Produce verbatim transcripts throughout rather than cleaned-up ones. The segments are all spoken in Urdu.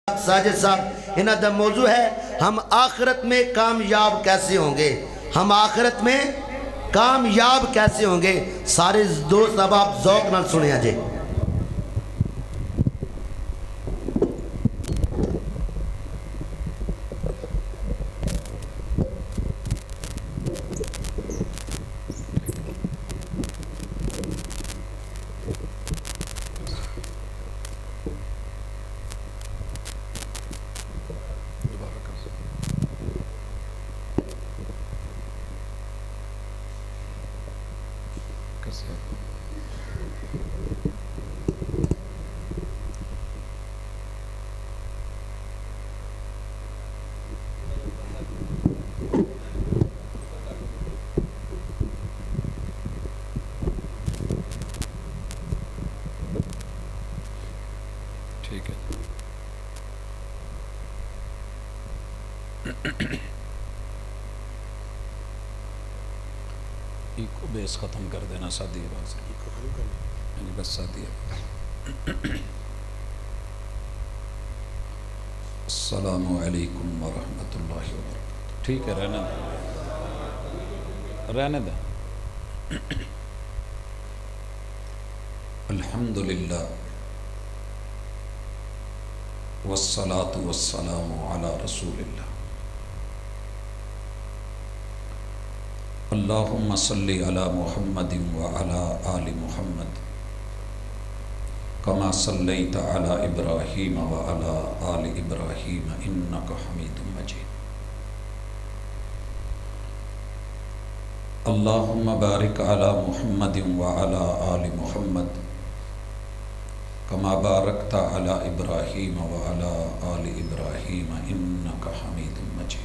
ساجد صاحب انہاں دا موضوع ہے ہم آخرت میں کامیاب کیسے ہوں گے، ہم آخرت میں کامیاب کیسے ہوں گے۔ سارے دوست اب آپ ذوق نال سنیا جے۔ ٹھیک ہے ایک بیس ختم کر دینا سادی آواز یعنی بس سادی آواز۔ السلام علیکم ورحمۃ اللہ وبرکاتہ۔ ٹھیک ہے رہنے دیں رہنے دیں۔ الحمدللہ والصلاة والسلام علی رسول اللہ۔ اللہم صلی علی محمد وعلی آل محمد کما صلیت علی ابراہیم وعلی آل ابراہیم انک حمید مجید۔ اللہم بارک علی محمد وعلی آل محمد کما بارکت علی ابراہیم وعلی آل ابراہیم انک حمید مجید۔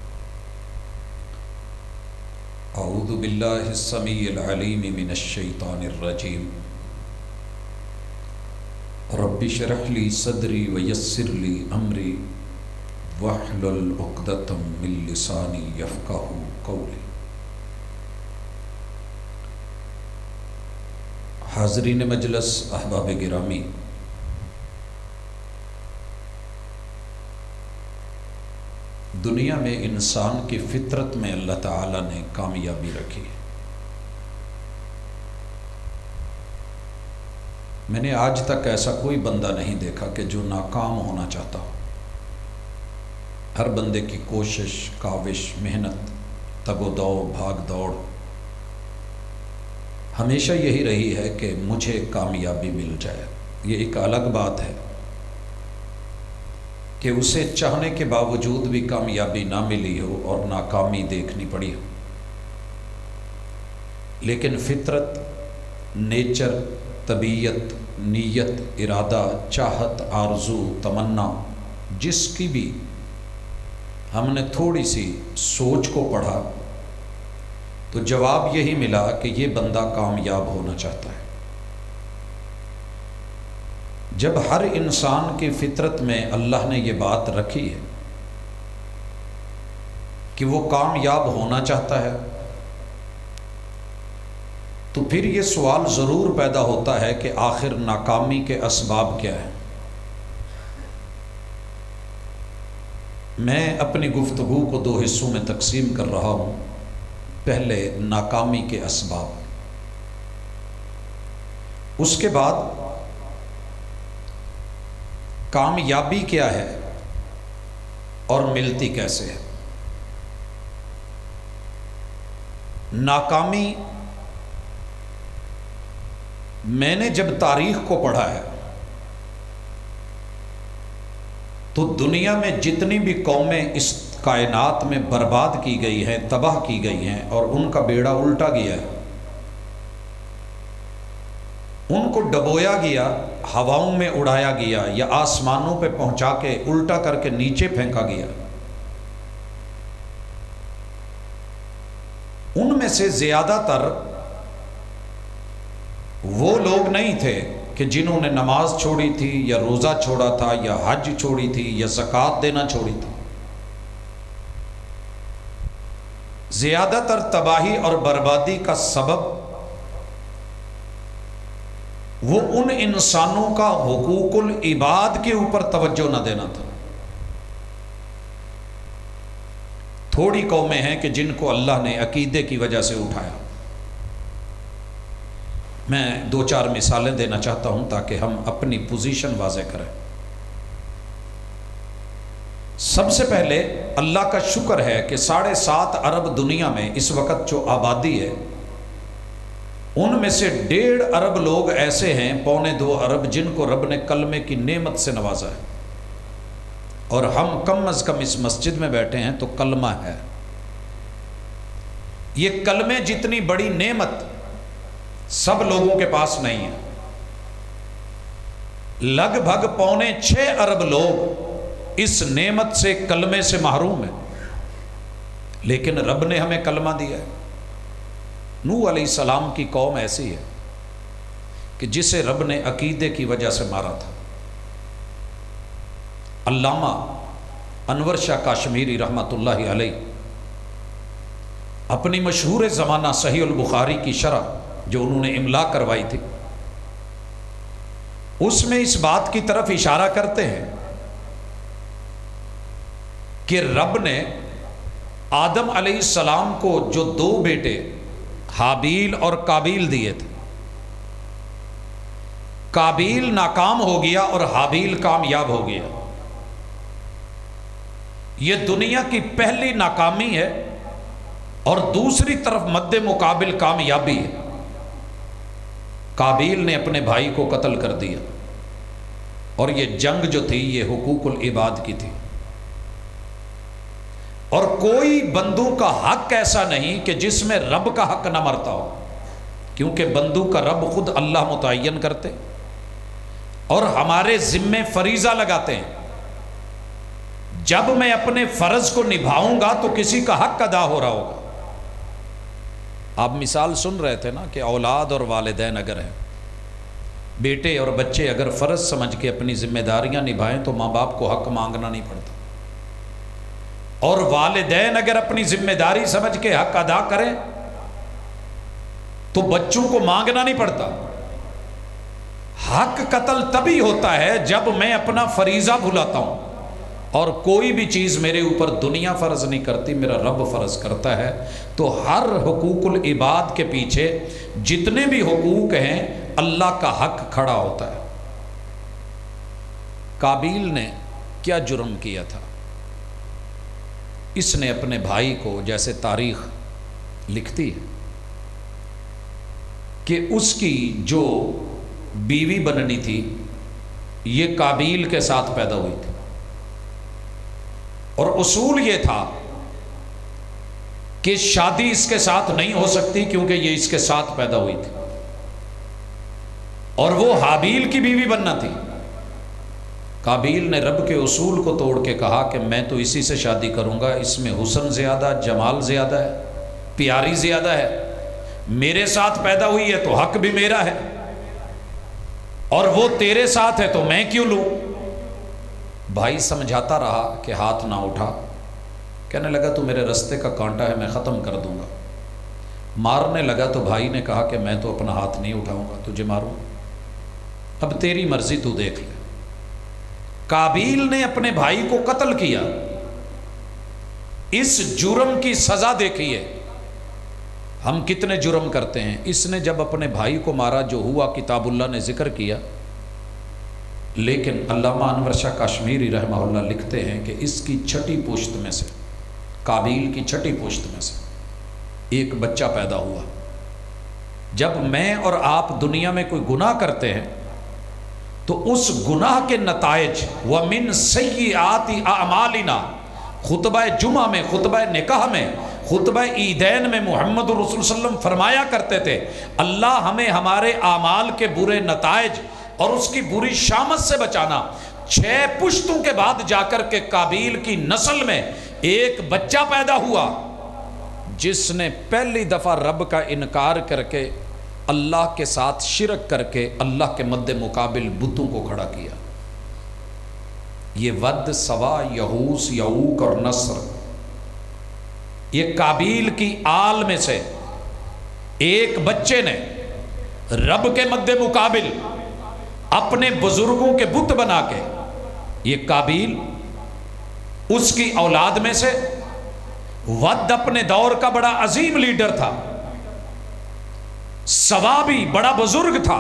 اعوذ باللہ السمیع العلیم من الشیطان الرجیم۔ رب اشرح لی صدری ویسر لی امری واحلل عقدۃ من لسانی یفقہوا قولی۔ حاضرین مجلس، احباب گرامی، دنیا میں انسان کی فطرت میں اللہ تعالیٰ نے کامیابی رکھی ہے۔ میں نے آج تک ایسا کوئی بندہ نہیں دیکھا کہ جو ناکام ہونا چاہتا ہو۔ ہر بندے کی کوشش، کاوش، محنت، تگ و دو، بھاگ دوڑ ہمیشہ یہی رہی ہے کہ مجھے کامیابی مل جائے۔ یہ ایک الگ بات ہے کہ اسے چاہنے کے باوجود بھی کامیابی نہ ملی ہو اور ناکامی دیکھنی پڑی ہو، لیکن فطرت، نیچر، طبیعت، نیت، ارادہ، چاہت، آرزو، تمنا، جس کی بھی ہم نے تھوڑی سی سوچ کو پڑھا تو جواب یہی ملا کہ یہ بندہ کامیاب ہونا چاہتا ہے۔ جب ہر انسان کی فطرت میں اللہ نے یہ بات رکھی ہے کہ وہ کامیاب ہونا چاہتا ہے تو پھر یہ سوال ضرور پیدا ہوتا ہے کہ آخر ناکامی کے اسباب کیا ہیں۔ میں اپنی گفتگو کو دو حصوں میں تقسیم کر رہا ہوں۔ پہلے ناکامی کے اسباب، اس کے بعد کامیابی کیا ہے اور ملتی کیسے ہے۔ ناکامی، میں نے جب تاریخ کو پڑھا ہے تو دنیا میں جتنی بھی قومیں اس کائنات میں برباد کی گئی ہیں، تباہ کی گئی ہیں اور ان کا بیڑا الٹا گیا ہے، ان کو ڈبویا گیا، ہواؤں میں اڑایا گیا یا آسمانوں پہ پہنچا کے الٹا کر کے نیچے پھینکا گیا، ان میں سے زیادہ تر وہ لوگ نہیں تھے کہ جنہوں نے نماز چھوڑی تھی یا روزہ چھوڑا تھا یا حج چھوڑی تھی یا زکوٰۃ دینا چھوڑی تھی۔ زیادہ تر تباہی اور بربادی کا سبب وہ ان انسانوں کا حقوق العباد کے اوپر توجہ نہ دینا تھا۔ تھوڑی قومیں ہیں کہ جن کو اللہ نے عقیدے کی وجہ سے اٹھایا۔ میں دو چار مثالیں دینا چاہتا ہوں تاکہ ہم اپنی پوزیشن واضح کریں۔ سب سے پہلے اللہ کا شکر ہے کہ ساڑھے سات ارب دنیا میں اس وقت جو آبادی ہے، ان میں سے ڈیڑھ ارب لوگ ایسے ہیں، پونے دو ارب، جن کو رب نے کلمے کی نعمت سے نوازا ہے، اور ہم کم از کم اس مسجد میں بیٹھے ہیں تو کلمہ ہے۔ یہ کلمے جتنی بڑی نعمت سب لوگوں کے پاس نہیں ہے۔ لگ بھگ پونے چھ ارب لوگ اس نعمت سے، کلمے سے محروم ہیں، لیکن رب نے ہمیں کلمہ دیا ہے۔ نوح علیہ السلام کی قوم ایسی ہے کہ جسے رب نے عقیدے کی وجہ سے مارا تھا۔ علامہ انور شاہ کاشمیری رحمۃ اللہ علیہ اپنی مشہور زمانہ صحیح البخاری کی شرح جو انہوں نے املا کروائی تھی، اس میں اس بات کی طرف اشارہ کرتے ہیں کہ رب نے آدم علیہ السلام کو جو دو بیٹے حابیل اور قابیل دیے تھے، قابیل ناکام ہو گیا اور حابیل کامیاب ہو گیا۔ یہ دنیا کی پہلی ناکامی ہے اور دوسری طرف مد مقابل کامیابی ہے۔ قابیل نے اپنے بھائی کو قتل کر دیا، اور یہ جنگ جو تھی یہ حقوق العباد کی تھی، اور کوئی بندوں کا حق ایسا نہیں کہ جس میں رب کا حق نہ مرتا ہو، کیونکہ بندوں کا رب خود اللہ متعین کرتے اور ہمارے ذمے فریضہ لگاتے ہیں۔ جب میں اپنے فرض کو نبھاؤں گا تو کسی کا حق ادا ہو رہا ہوگا۔ آپ مثال سن رہے تھے نا کہ اولاد اور والدین اگر ہیں، بیٹے اور بچے اگر فرض سمجھ کے اپنی ذمہ داریاں نبھائیں تو ماں باپ کو حق مانگنا نہیں پڑتا، اور والدین اگر اپنی ذمہ داری سمجھ کے حق ادا کریں تو بچوں کو مانگنا نہیں پڑتا۔ حق قتل تبھی ہوتا ہے جب میں اپنا فریضہ بھلاتا ہوں، اور کوئی بھی چیز میرے اوپر دنیا فرض نہیں کرتی، میرا رب فرض کرتا ہے۔ تو ہر حقوق العباد کے پیچھے جتنے بھی حقوق ہیں اللہ کا حق کھڑا ہوتا ہے۔ قابیل نے کیا جرم کیا تھا؟ اس نے اپنے بھائی کو، جیسے تاریخ لکھتی ہے کہ اس کی جو بیوی بننی تھی یہ قابیل کے ساتھ پیدا ہوئی تھی، اور اصول یہ تھا کہ شادی اس کے ساتھ نہیں ہو سکتی کیونکہ یہ اس کے ساتھ پیدا ہوئی تھی، اور وہ حابیل کی بیوی بننا تھی۔ قابیل نے رب کے اصول کو توڑ کے کہا کہ میں تو اسی سے شادی کروں گا، اس میں حسن زیادہ، جمال زیادہ ہے، پیاری زیادہ ہے، میرے ساتھ پیدا ہوئی ہے تو حق بھی میرا ہے، اور وہ تیرے ساتھ ہے تو میں کیوں لوں؟ بھائی سمجھاتا رہا کہ ہاتھ نہ اٹھا، کہنے لگا تو میرے رستے کا کانٹا ہے، میں ختم کر دوں گا۔ مارنے لگا تو بھائی نے کہا کہ میں تو اپنا ہاتھ نہیں اٹھاؤں گا، تجھے ماروں، اب تیری مرضی، تو دیکھ لے۔ قابیل نے اپنے بھائی کو قتل کیا، اس جرم کی سزا دیکھی ہے۔ ہم کتنے جرم کرتے ہیں۔ اس نے جب اپنے بھائی کو مارا جو ہوا کتاب اللہ نے ذکر کیا، لیکن علامہ انور شاہ کاشمیری رحمہ اللہ لکھتے ہیں کہ اس کی چھٹی پشت میں سے، قابیل کی چھٹی پشت میں سے ایک بچہ پیدا ہوا۔ جب میں اور آپ دنیا میں کوئی گناہ کرتے ہیں تو اس گناہ کے نتائج وَمِن سَيِّئَاتِ أَعْمَالِنَا، خطبہ جمعہ میں، خطبہ نکاح میں، خطبہ عیدین میں محمد رسول صلی اللہ علیہ وسلم فرمایا کرتے تھے اللہ ہمیں ہمارے اعمال کے برے نتائج اور اس کی بری شامت سے بچانا۔ چھ پشتوں کے بعد جا کر کے قابیل کی نسل میں ایک بچہ پیدا ہوا جس نے پہلی دفعہ رب کا انکار کر کے، اللہ کے ساتھ شرک کر کے اللہ کے مد مقابل بتوں کو کھڑا کیا۔ یہ ود، سوا، یہوس، یعوق اور نصر، یہ قابیل کی آل میں سے ایک بچے نے رب کے مد مقابل اپنے بزرگوں کے بت بنا کے، یہ قابیل اس کی اولاد میں سے ود اپنے دور کا بڑا عظیم لیڈر تھا، سوا بھی بڑا بزرگ تھا،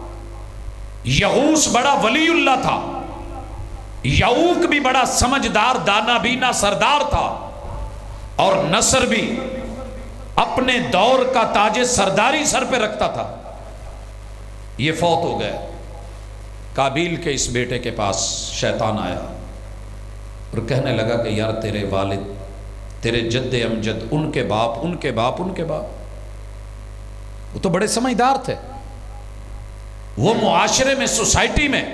یغوث بڑا ولی اللہ تھا، یعوق بھی بڑا سمجھدار دانا بینا سردار تھا، اور نصر بھی اپنے دور کا تاج سرداری سر پہ رکھتا تھا۔ یہ فوت ہو گئے۔ قابیل کے اس بیٹے کے پاس شیطان آیا اور کہنے لگا کہ یار تیرے والد، تیرے جد امجد، ان کے باپ ان کے باپ ان کے باپ وہ تو بڑے سمجھدار تھے، وہ معاشرے میں سوسائٹی میں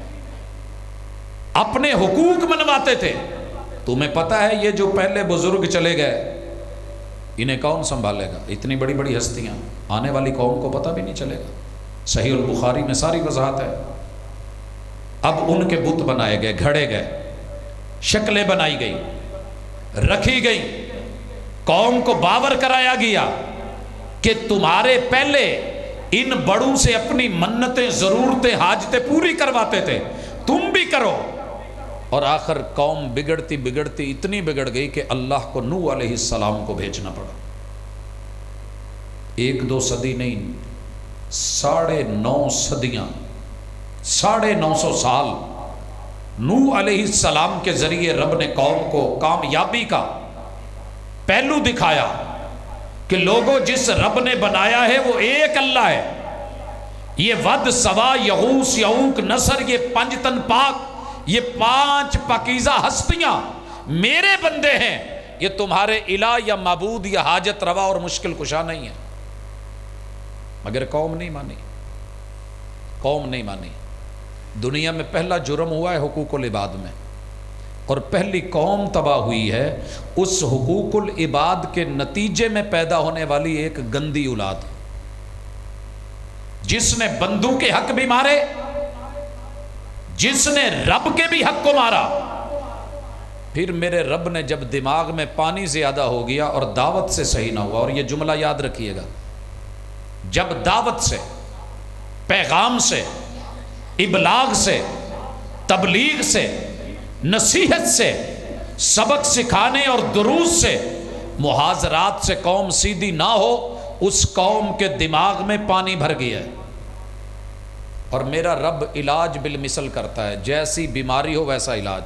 اپنے حقوق منواتے تھے۔ تمہیں پتہ ہے یہ جو پہلے بزرگ چلے گئے انہیں کون سنبھالے گا؟ اتنی بڑی بڑی ہستیاں، آنے والی قوم کو پتہ بھی نہیں چلے گا۔ صحیح البخاری میں ساری وضاحت ہے۔ اب ان کے بت بنائے گئے، گھڑے گئے، شکلیں بنائی گئی، رکھی گئی، قوم کو باور کرایا گیا کہ تمہارے پہلے ان بڑوں سے اپنی منتیں، ضرورتیں، حاجتیں پوری کرواتے تھے، تم بھی کرو۔ اور آخر قوم بگڑتی بگڑتی اتنی بگڑ گئی کہ اللہ کو نوح علیہ السلام کو بھیجنا پڑا۔ ایک دو صدی نہیں، ساڑھے نو صدیاں، ساڑھے نو سو سال نوح علیہ السلام کے ذریعے رب نے قوم کو کامیابی کا پہلو دکھایا کہ لوگوں جس رب نے بنایا ہے وہ ایک اللہ ہے۔ یہ ود، سوا، یغوث، یعوق، نصر، یہ پنج تن پاک، یہ پانچ پاکیزہ ہستیاں میرے بندے ہیں، یہ تمہارے الہ یا معبود یا حاجت روا اور مشکل کشا نہیں ہے۔ مگر قوم نہیں مانی، قوم نہیں مانی۔ دنیا میں پہلا جرم ہوا ہے حقوق العباد میں، اور پہلی قوم تباہ ہوئی ہے اس حقوق العباد کے نتیجے میں پیدا ہونے والی ایک گندی اولاد، جس نے بندوں کے حق بھی مارے، جس نے رب کے بھی حق کو مارا۔ پھر میرے رب نے جب دماغ میں پانی زیادہ ہو گیا اور دعوت سے صحیح نہ ہوا، اور یہ جملہ یاد رکھیے گا، جب دعوت سے، پیغام سے، ابلاغ سے، تبلیغ سے، نصیحت سے، سبق سکھانے اور دروس سے، محاضرات سے قوم سیدھی نہ ہو، اس قوم کے دماغ میں پانی بھر گیا ہے۔ اور میرا رب علاج بالمثل کرتا ہے، جیسی بیماری ہو ویسا علاج۔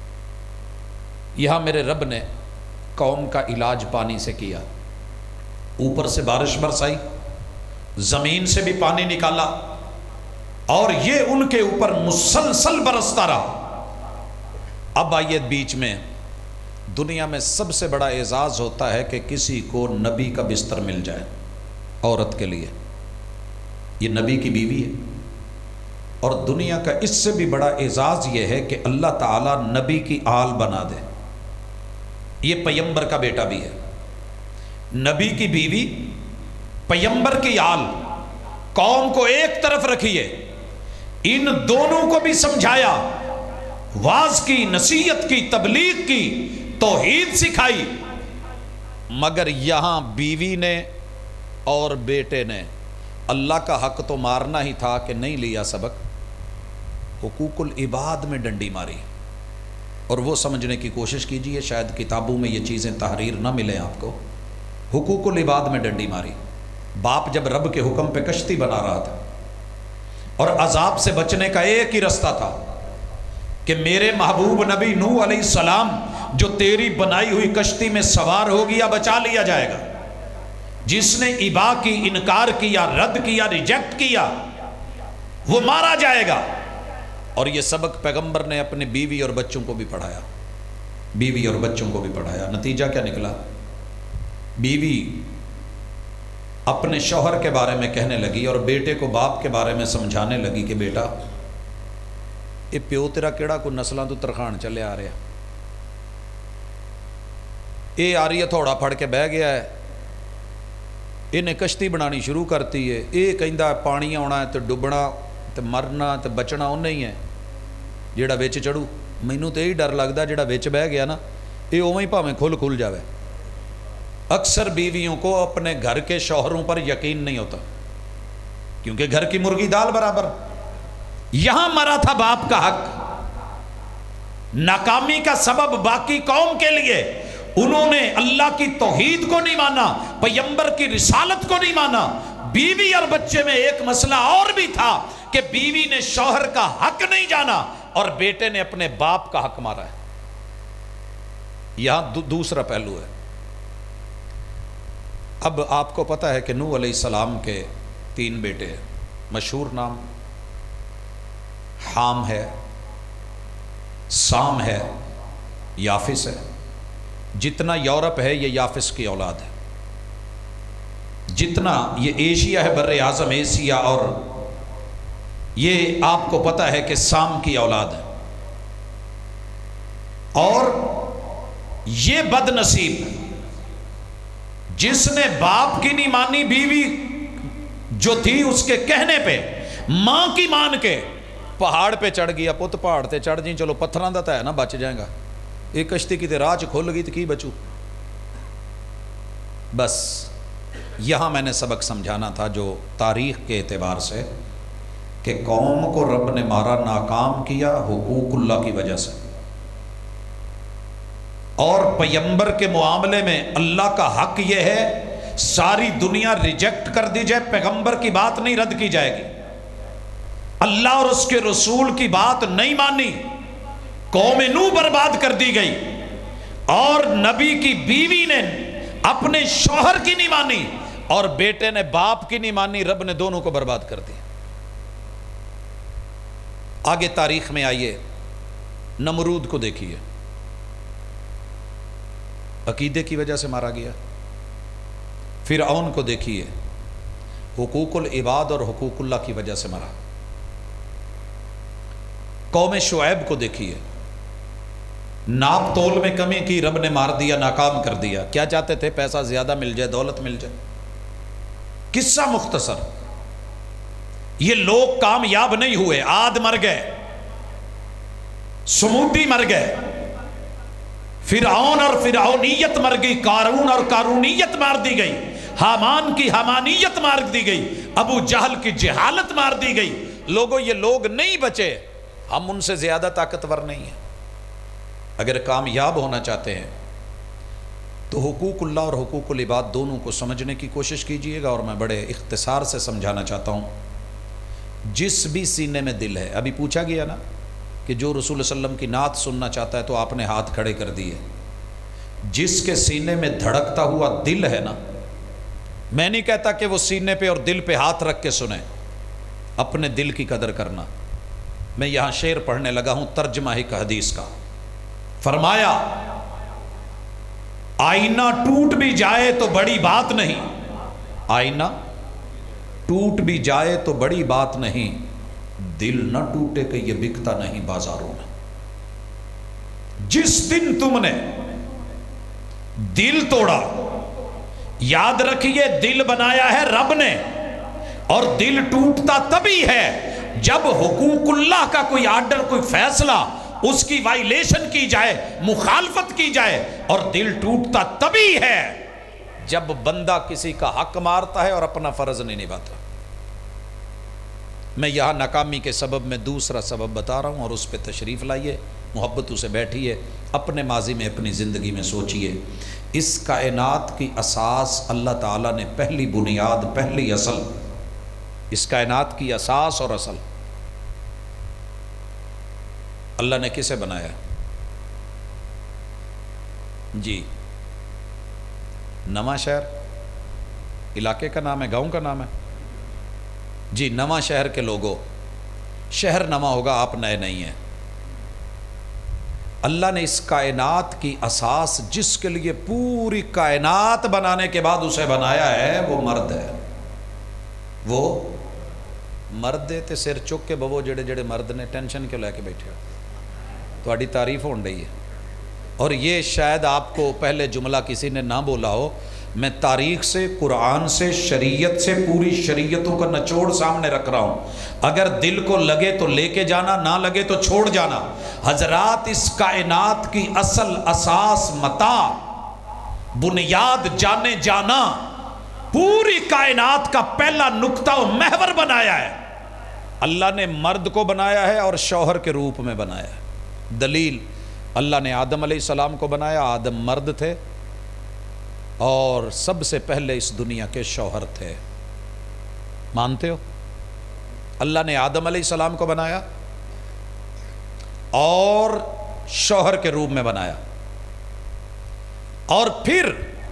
یہاں میرے رب نے قوم کا علاج پانی سے کیا، اوپر سے بارش برسائی، زمین سے بھی پانی نکالا، اور یہ ان کے اوپر مسلسل برستا رہا۔ اب آئیے بیچ میں، دنیا میں سب سے بڑا اعزاز ہوتا ہے کہ کسی کو نبی کا بستر مل جائے، عورت کے لیے یہ نبی کی بیوی ہے، اور دنیا کا اس سے بھی بڑا اعزاز یہ ہے کہ اللہ تعالیٰ نبی کی آل بنا دے۔ یہ پیمبر کا بیٹا بھی ہے، نبی کی بیوی، پیمبر کی آل، قوم کو ایک طرف رکھیے، ان دونوں کو بھی سمجھایا، واز کی، نصیحت کی، تبلیغ کی، توحید سکھائی، مگر یہاں بیوی نے اور بیٹے نے اللہ کا حق تو مارنا ہی تھا کہ نہیں لیا سبق، حقوق العباد میں ڈنڈی ماری۔ اور وہ سمجھنے کی کوشش کیجئے، شاید کتابوں میں یہ چیزیں تحریر نہ ملیں آپ کو، حقوق العباد میں ڈنڈی ماری۔ باپ جب رب کے حکم پہ کشتی بنا رہا تھا، اور عذاب سے بچنے کا ایک ہی رستہ تھا کہ میرے محبوب نبی نوح علیہ السلام جو تیری بنائی ہوئی کشتی میں سوار ہو گیا بچا لیا جائے گا، جس نے ابا کی، انکار کیا، رد کیا، ریجیکٹ کیا، وہ مارا جائے گا۔ اور یہ سبق پیغمبر نے اپنے بیوی اور بچوں کو بھی پڑھایا، بیوی اور بچوں کو بھی پڑھایا۔ نتیجہ کیا نکلا؟ بیوی اپنے شوہر کے بارے میں کہنے لگی اور بیٹے کو باپ کے بارے میں سمجھانے لگی کہ بیٹا یہ پیو تیرا کیڑا کو نسلاں تو ترخان چلے آ رہا، یہ آ رہی ہے تھوڑا پھڑ کے بہ گیا ہے، انہیں کشتی بنانی شروع کرتی ہے، یہ کہندا پانی آنا ہے تو ڈبنا تو مرنا تو بچنا انہیں ہی ہے، جیڑا وچ چڑھو۔ مینوں تو یہی ڈر لگتا جیڑا وچ بہ گیا نا یہ اوویں ہی بھاویں کھل کھل جاوے۔ اکثر بیویوں کو اپنے گھر کے شوہروں پر یقین نہیں ہوتا، کیونکہ گھر کی مرغی دال برابر۔ یہاں مرا تھا باپ کا حق، ناکامی کا سبب باقی قوم کے لیے، انہوں نے اللہ کی توحید کو نہیں مانا، پیغمبر کی رسالت کو نہیں مانا۔ بیوی اور بچے میں ایک مسئلہ اور بھی تھا کہ بیوی نے شوہر کا حق نہیں جانا اور بیٹے نے اپنے باپ کا حق مارا ہے۔ یہاں دو دوسرا پہلو ہے۔ اب آپ کو پتا ہے کہ نوح علیہ السلام کے تین بیٹے ہیں، مشہور نام حام ہے، سام ہے، یافس ہے۔ جتنا یورپ ہے یہ یافس کی اولاد ہے، جتنا یہ ایشیا ہے، بر اعظم ایشیا، اور یہ آپ کو پتا ہے کہ سام کی اولاد ہے۔ اور یہ بد نصیب جس نے باپ کی نہیں مانی، بیوی جو تھی اس کے کہنے پہ ماں کی مان کے پہاڑ پہ چڑھ گیا، پت پہاڑ تے چڑھ جی، چلو پتھراں دا تے ہے نا بچ جائے گا، ایک کشتی کی تے راہ چ کھل گئی تو کی بچو۔ بس یہاں میں نے سبق سمجھانا تھا جو تاریخ کے اعتبار سے، کہ قوم کو رب نے مارا، ناکام کیا حقوق اللہ کی وجہ سے، اور پیغمبر کے معاملے میں اللہ کا حق یہ ہے ساری دنیا ریجیکٹ کر دی جائے، پیغمبر کی بات نہیں رد کی جائے گی، اللہ اور اس کے رسول کی بات نہیں مانی، قوم نوح برباد کر دی گئی، اور نبی کی بیوی نے اپنے شوہر کی نہیں مانی اور بیٹے نے باپ کی نہیں مانی، رب نے دونوں کو برباد کر دیا۔ آگے تاریخ میں آئیے، نمرود کو دیکھیے، عقیدے کی وجہ سے مارا گیا۔ فرعون کو دیکھیے، حقوق العباد اور حقوق اللہ کی وجہ سے مرا۔ قوم شعیب کو دیکھیے، ناپ تول میں کمی کی، رب نے مار دیا، ناکام کر دیا۔ کیا چاہتے تھے؟ پیسہ زیادہ مل جائے، دولت مل جائے۔ قصہ مختصر، یہ لوگ کامیاب نہیں ہوئے، عاد مر گئے، سمودی مر گئے، فرعون اور فرعونیت مر گئی، قارون اور قارونیت مار دی گئی، حامان کی حمانیت مار دی گئی، ابو جہل کی جہالت مار دی گئی۔ لوگوں یہ لوگ نہیں بچے، ہم ان سے زیادہ طاقتور نہیں ہیں۔ اگر کامیاب ہونا چاہتے ہیں تو حقوق اللہ اور حقوق العباد دونوں کو سمجھنے کی کوشش کیجئے گا، اور میں بڑے اختصار سے سمجھانا چاہتا ہوں۔ جس بھی سینے میں دل ہے، ابھی پوچھا گیا نا کہ جو رسول اللہ علیہ وسلم کی نعت سننا چاہتا ہے تو آپ نے ہاتھ کھڑے کر دیے۔ جس کے سینے میں دھڑکتا ہوا دل ہے نا، میں نہیں کہتا کہ وہ سینے پہ اور دل پہ ہاتھ رکھ کے سنیں، اپنے دل کی قدر کرنا۔ میں یہاں شعر پڑھنے لگا ہوں، ترجمہ ایک حدیث کا۔ فرمایا، آئینہ ٹوٹ بھی جائے تو بڑی بات نہیں، آئینہ ٹوٹ بھی جائے تو بڑی بات نہیں، دل نہ ٹوٹے کہ یہ بکتا نہیں بازاروں میں۔ جس دن تم نے دل توڑا، یاد رکھیے دل بنایا ہے رب نے، اور دل ٹوٹتا تبھی ہے جب حقوق اللہ کا کوئی آرڈر، کوئی فیصلہ، اس کی وائلیشن کی جائے، مخالفت کی جائے، اور دل ٹوٹتا تبھی ہے جب بندہ کسی کا حق مارتا ہے اور اپنا فرض نہیں نبھاتا۔ میں یہاں ناکامی کے سبب میں دوسرا سبب بتا رہا ہوں، اور اس پہ تشریف لائیے، محبتوں سے بیٹھیے، اپنے ماضی میں اپنی زندگی میں سوچئے۔ اس کائنات کی اساس اللہ تعالیٰ نے، پہلی بنیاد، پہلی اصل، اس کائنات کی اساس اور اصل اللہ نے کسے بنایا؟ جی، نواں شہر علاقے کا نام ہے، گاؤں کا نام ہے؟ جی، نواں شہر کے لوگوں، شہر نواں ہوگا، آپ نئے نہیں ہیں۔ اللہ نے اس کائنات کی اساس، جس کے لیے پوری کائنات بنانے کے بعد اسے بنایا ہے، وہ مرد ہے۔ وہ مرد تے سر چک کے بوو جڑے جڑے مرد نے ٹینشن کیوں لے کے بیٹھے ہو؟ تہاڈی تعریف ہون رہی ہے۔ اور یہ شاید آپ کو پہلے جملہ کسی نے نہ بولا ہو، میں تاریخ سے، قرآن سے، شریعت سے، پوری شریعتوں کا نچوڑ سامنے رکھ رہا ہوں۔ اگر دل کو لگے تو لے کے جانا، نہ لگے تو چھوڑ جانا۔ حضرات، اس کائنات کی اصل، اساس، متاع، بنیاد، جانے جانا، پوری کائنات کا پہلا نقطہ و محور بنایا ہے اللہ نے۔ مرد کو بنایا ہے اور شوہر کے روپ میں بنایا ہے۔ دلیل، اللہ نے آدم علیہ السلام کو بنایا، آدم مرد تھے اور سب سے پہلے اس دنیا کے شوہر تھے. مانتے ہو؟ اللہ نے آدم علیہ السلام کو بنایا اور شوہر کے روپ میں بنایا، اور پھر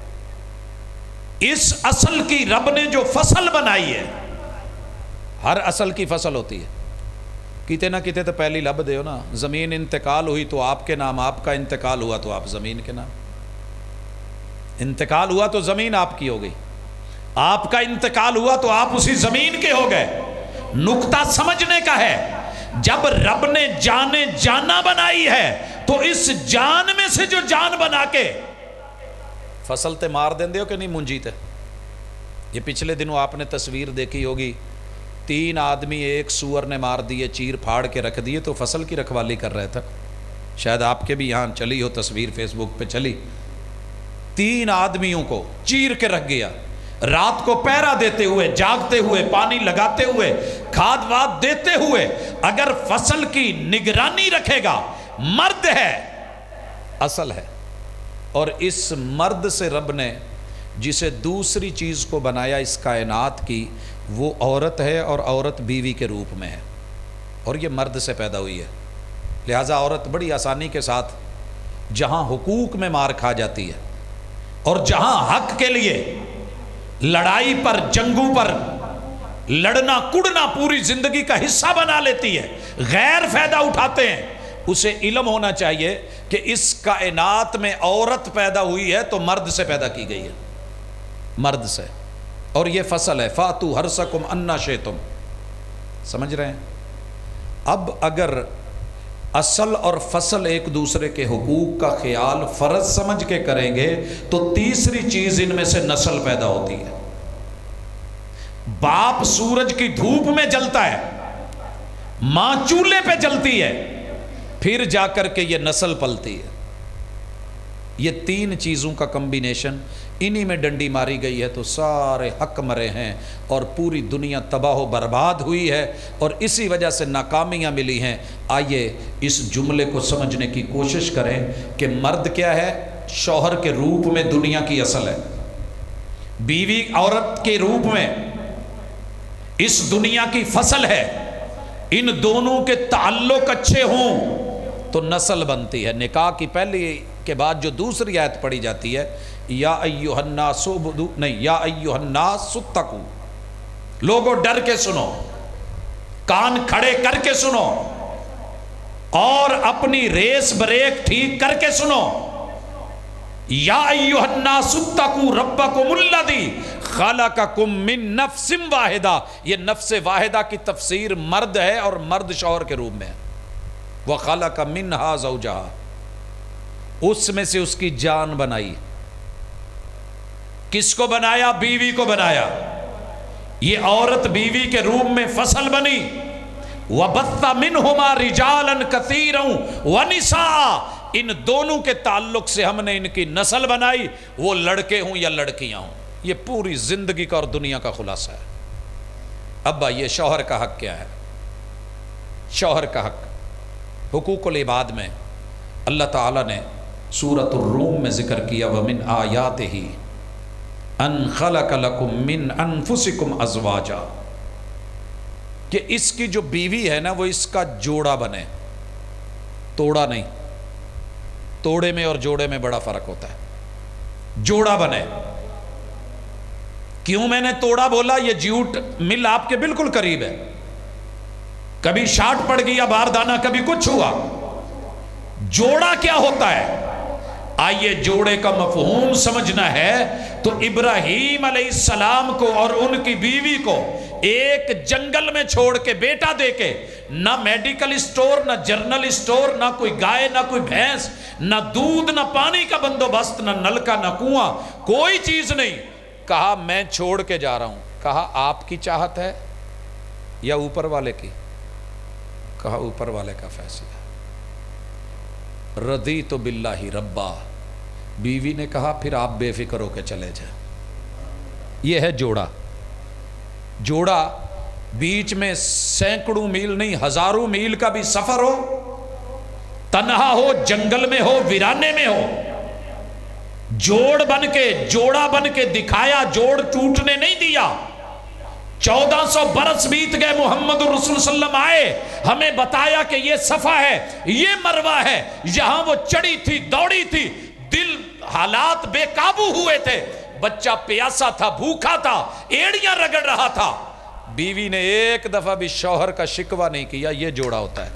اس اصل کی رب نے جو فصل بنائی ہے، ہر اصل کی فصل ہوتی ہے، کتے نہ کتے تو پہلی لب دے ہو نا. زمین انتقال ہوئی تو آپ کے نام، آپ کا انتقال ہوا تو آپ زمین کے نام. انتقال ہوا تو زمین آپ کی ہو گئی، آپ کا انتقال ہوا تو آپ اسی زمین کے ہو گئے. نقطہ سمجھنے کا ہے، جب رب نے جان جانا بنائی ہے تو اس جان میں سے جو جان بنا کے فصل تے مار دیں دے ہو کہ نہیں منجیتے. یہ پچھلے دنوں آپ نے تصویر دیکھی ہوگی، تین آدمی ایک سور نے مار دیے، چیر پھاڑ کے رکھ دیے تو فصل کی رکھوالی کر رہے تھے. شاید آپ کے بھی یہاں چلی ہو تصویر، فیس بک پہ چلی. تین آدمیوں کو چیر کے رکھ گیا، رات کو پہرا دیتے ہوئے، جاگتے ہوئے، پانی لگاتے ہوئے، کھاد واد دیتے ہوئے. اگر فصل کی نگرانی رکھے گا، مرد ہے، اصل ہے. اور اس مرد سے رب نے جسے دوسری چیز کو بنایا اس کائنات کی، وہ عورت ہے، اور عورت بیوی کے روپ میں ہے، اور یہ مرد سے پیدا ہوئی ہے. لہٰذا عورت بڑی آسانی کے ساتھ جہاں حقوق میں مار کھا جاتی ہے اور جہاں حق کے لیے لڑائی پر، جنگوں پر لڑنا کڑنا پوری زندگی کا حصہ بنا لیتی ہے، غیر فائدہ اٹھاتے ہیں. اسے علم ہونا چاہیے کہ اس کائنات میں عورت پیدا ہوئی ہے تو مرد سے پیدا کی گئی ہے، مرد سے. اور یہ فصل ہے، فاتو حرسکم انا شئتم. سمجھ رہے ہیں؟ اب اگر اصل اور فصل ایک دوسرے کے حقوق کا خیال فرض سمجھ کے کریں گے تو تیسری چیز ان میں سے نسل پیدا ہوتی ہے. باپ سورج کی دھوپ میں جلتا ہے، ماں چولہے پہ جلتی ہے، پھر جا کر کے یہ نسل پلتی ہے. یہ تین چیزوں کا کمبینیشن انہی میں ڈنڈی ماری گئی ہے تو سارے حق مرے ہیں اور پوری دنیا تباہ و برباد ہوئی ہے اور اسی وجہ سے ناکامیاں ملی ہیں. آئیے اس جملے کو سمجھنے کی کوشش کریں کہ مرد کیا ہے؟ شوہر کے روپ میں دنیا کی اصل ہے، بیوی عورت کے روپ میں اس دنیا کی فصل ہے. ان دونوں کے تعلق اچھے ہوں تو نسل بنتی ہے. نکاح کی پہلی کے بعد جو دوسری آیت پڑھی جاتی ہے، یا ایھا الناس عبدوا، نہیں، یا ایھا الناس اتقوا. لوگوں ڈر کے سنو، کان کھڑے کر کے سنو، اور اپنی ریس بریک ٹھیک کر کے سنو. یا ایھا الناس اتقوا ربکم الذی خلقکم من نفس واحدہ. یہ نفس واحدہ کی تفسیر مرد ہے اور مرد شوہر کے روپ میں ہے. وخلق منہا زوجہا، اس میں سے اس کی جان بنائی. کس کو بنایا؟ بیوی کو بنایا. یہ عورت بیوی کے روپ میں فصل بنی. وَبَثَّ مِنْهُمَا رِجَالًا كَثِيرًا وَنِسَاءً. ان دونوں کے تعلق سے ہم نے ان کی نسل بنائی، وہ لڑکے ہوں یا لڑکیاں ہوں. یہ پوری زندگی کا اور دنیا کا خلاصہ ہے. اب یہ شوہر کا حق کیا ہے؟ شوہر کا حق حقوق العباد میں اللہ تعالیٰ نے سورۃ الروم میں ذکر کیا، وَمِنْ آیَاتِهِ أَنْ خَلَقَ لَكُم مِّنْ أَنفُسِكُمْ أَزْوَاجًا. کہ اس کی جو بیوی ہے نا وہ اس کا جوڑا بنے، توڑا نہیں. توڑے میں اور جوڑے میں بڑا فرق ہوتا ہے. جوڑا بنے. کیوں میں نے توڑا بولا؟ یہ جیوٹ مل آپ کے بالکل قریب ہے، کبھی شارٹ پڑ گیا باردانہ، کبھی کچھ ہوا. جوڑا کیا ہوتا ہے؟ آئیے جوڑے کا مفہوم سمجھنا ہے تو ابراہیم علیہ السلام کو اور ان کی بیوی کو ایک جنگل میں چھوڑ کے، بیٹا دے کے، نہ میڈیکل اسٹور، نہ جرنل اسٹور، نہ کوئی گائے، نہ کوئی بھینس، نہ دودھ، نہ پانی کا بندوبست، نہ نلکا، نہ کنواں، کوئی چیز نہیں. کہا میں چھوڑ کے جا رہا ہوں. کہا آپ کی چاہت ہے یا اوپر والے کی؟ کہا اوپر والے کا فیصلہ. رضیت باللہ ربا. بیوی نے کہا پھر آپ بے فکر ہو کے چلے جائیں. یہ ہے جوڑا. جوڑا بیچ میں سینکڑوں میل نہیں ہزاروں میل کا بھی سفر ہو، تنہا ہو، جنگل میں ہو، ویرانے میں ہو، جوڑ بن کے جوڑا بن کے دکھایا، جوڑ ٹوٹنے نہیں دیا۔ چودہ سو برس بیت گئے، محمد رسول صلی اللہ علیہ وسلم آئے، ہمیں بتایا کہ یہ صفا ہے، یہ مروہ ہے، یہاں وہ چڑھی تھی، دوڑی تھی، دل حالات بے قابو ہوئے تھے، بچہ پیاسا تھا، بھوکا تھا، ایڑیاں رگڑ رہا تھا، بیوی نے ایک دفعہ بھی شوہر کا شکوہ نہیں کیا۔ یہ جوڑا ہوتا ہے۔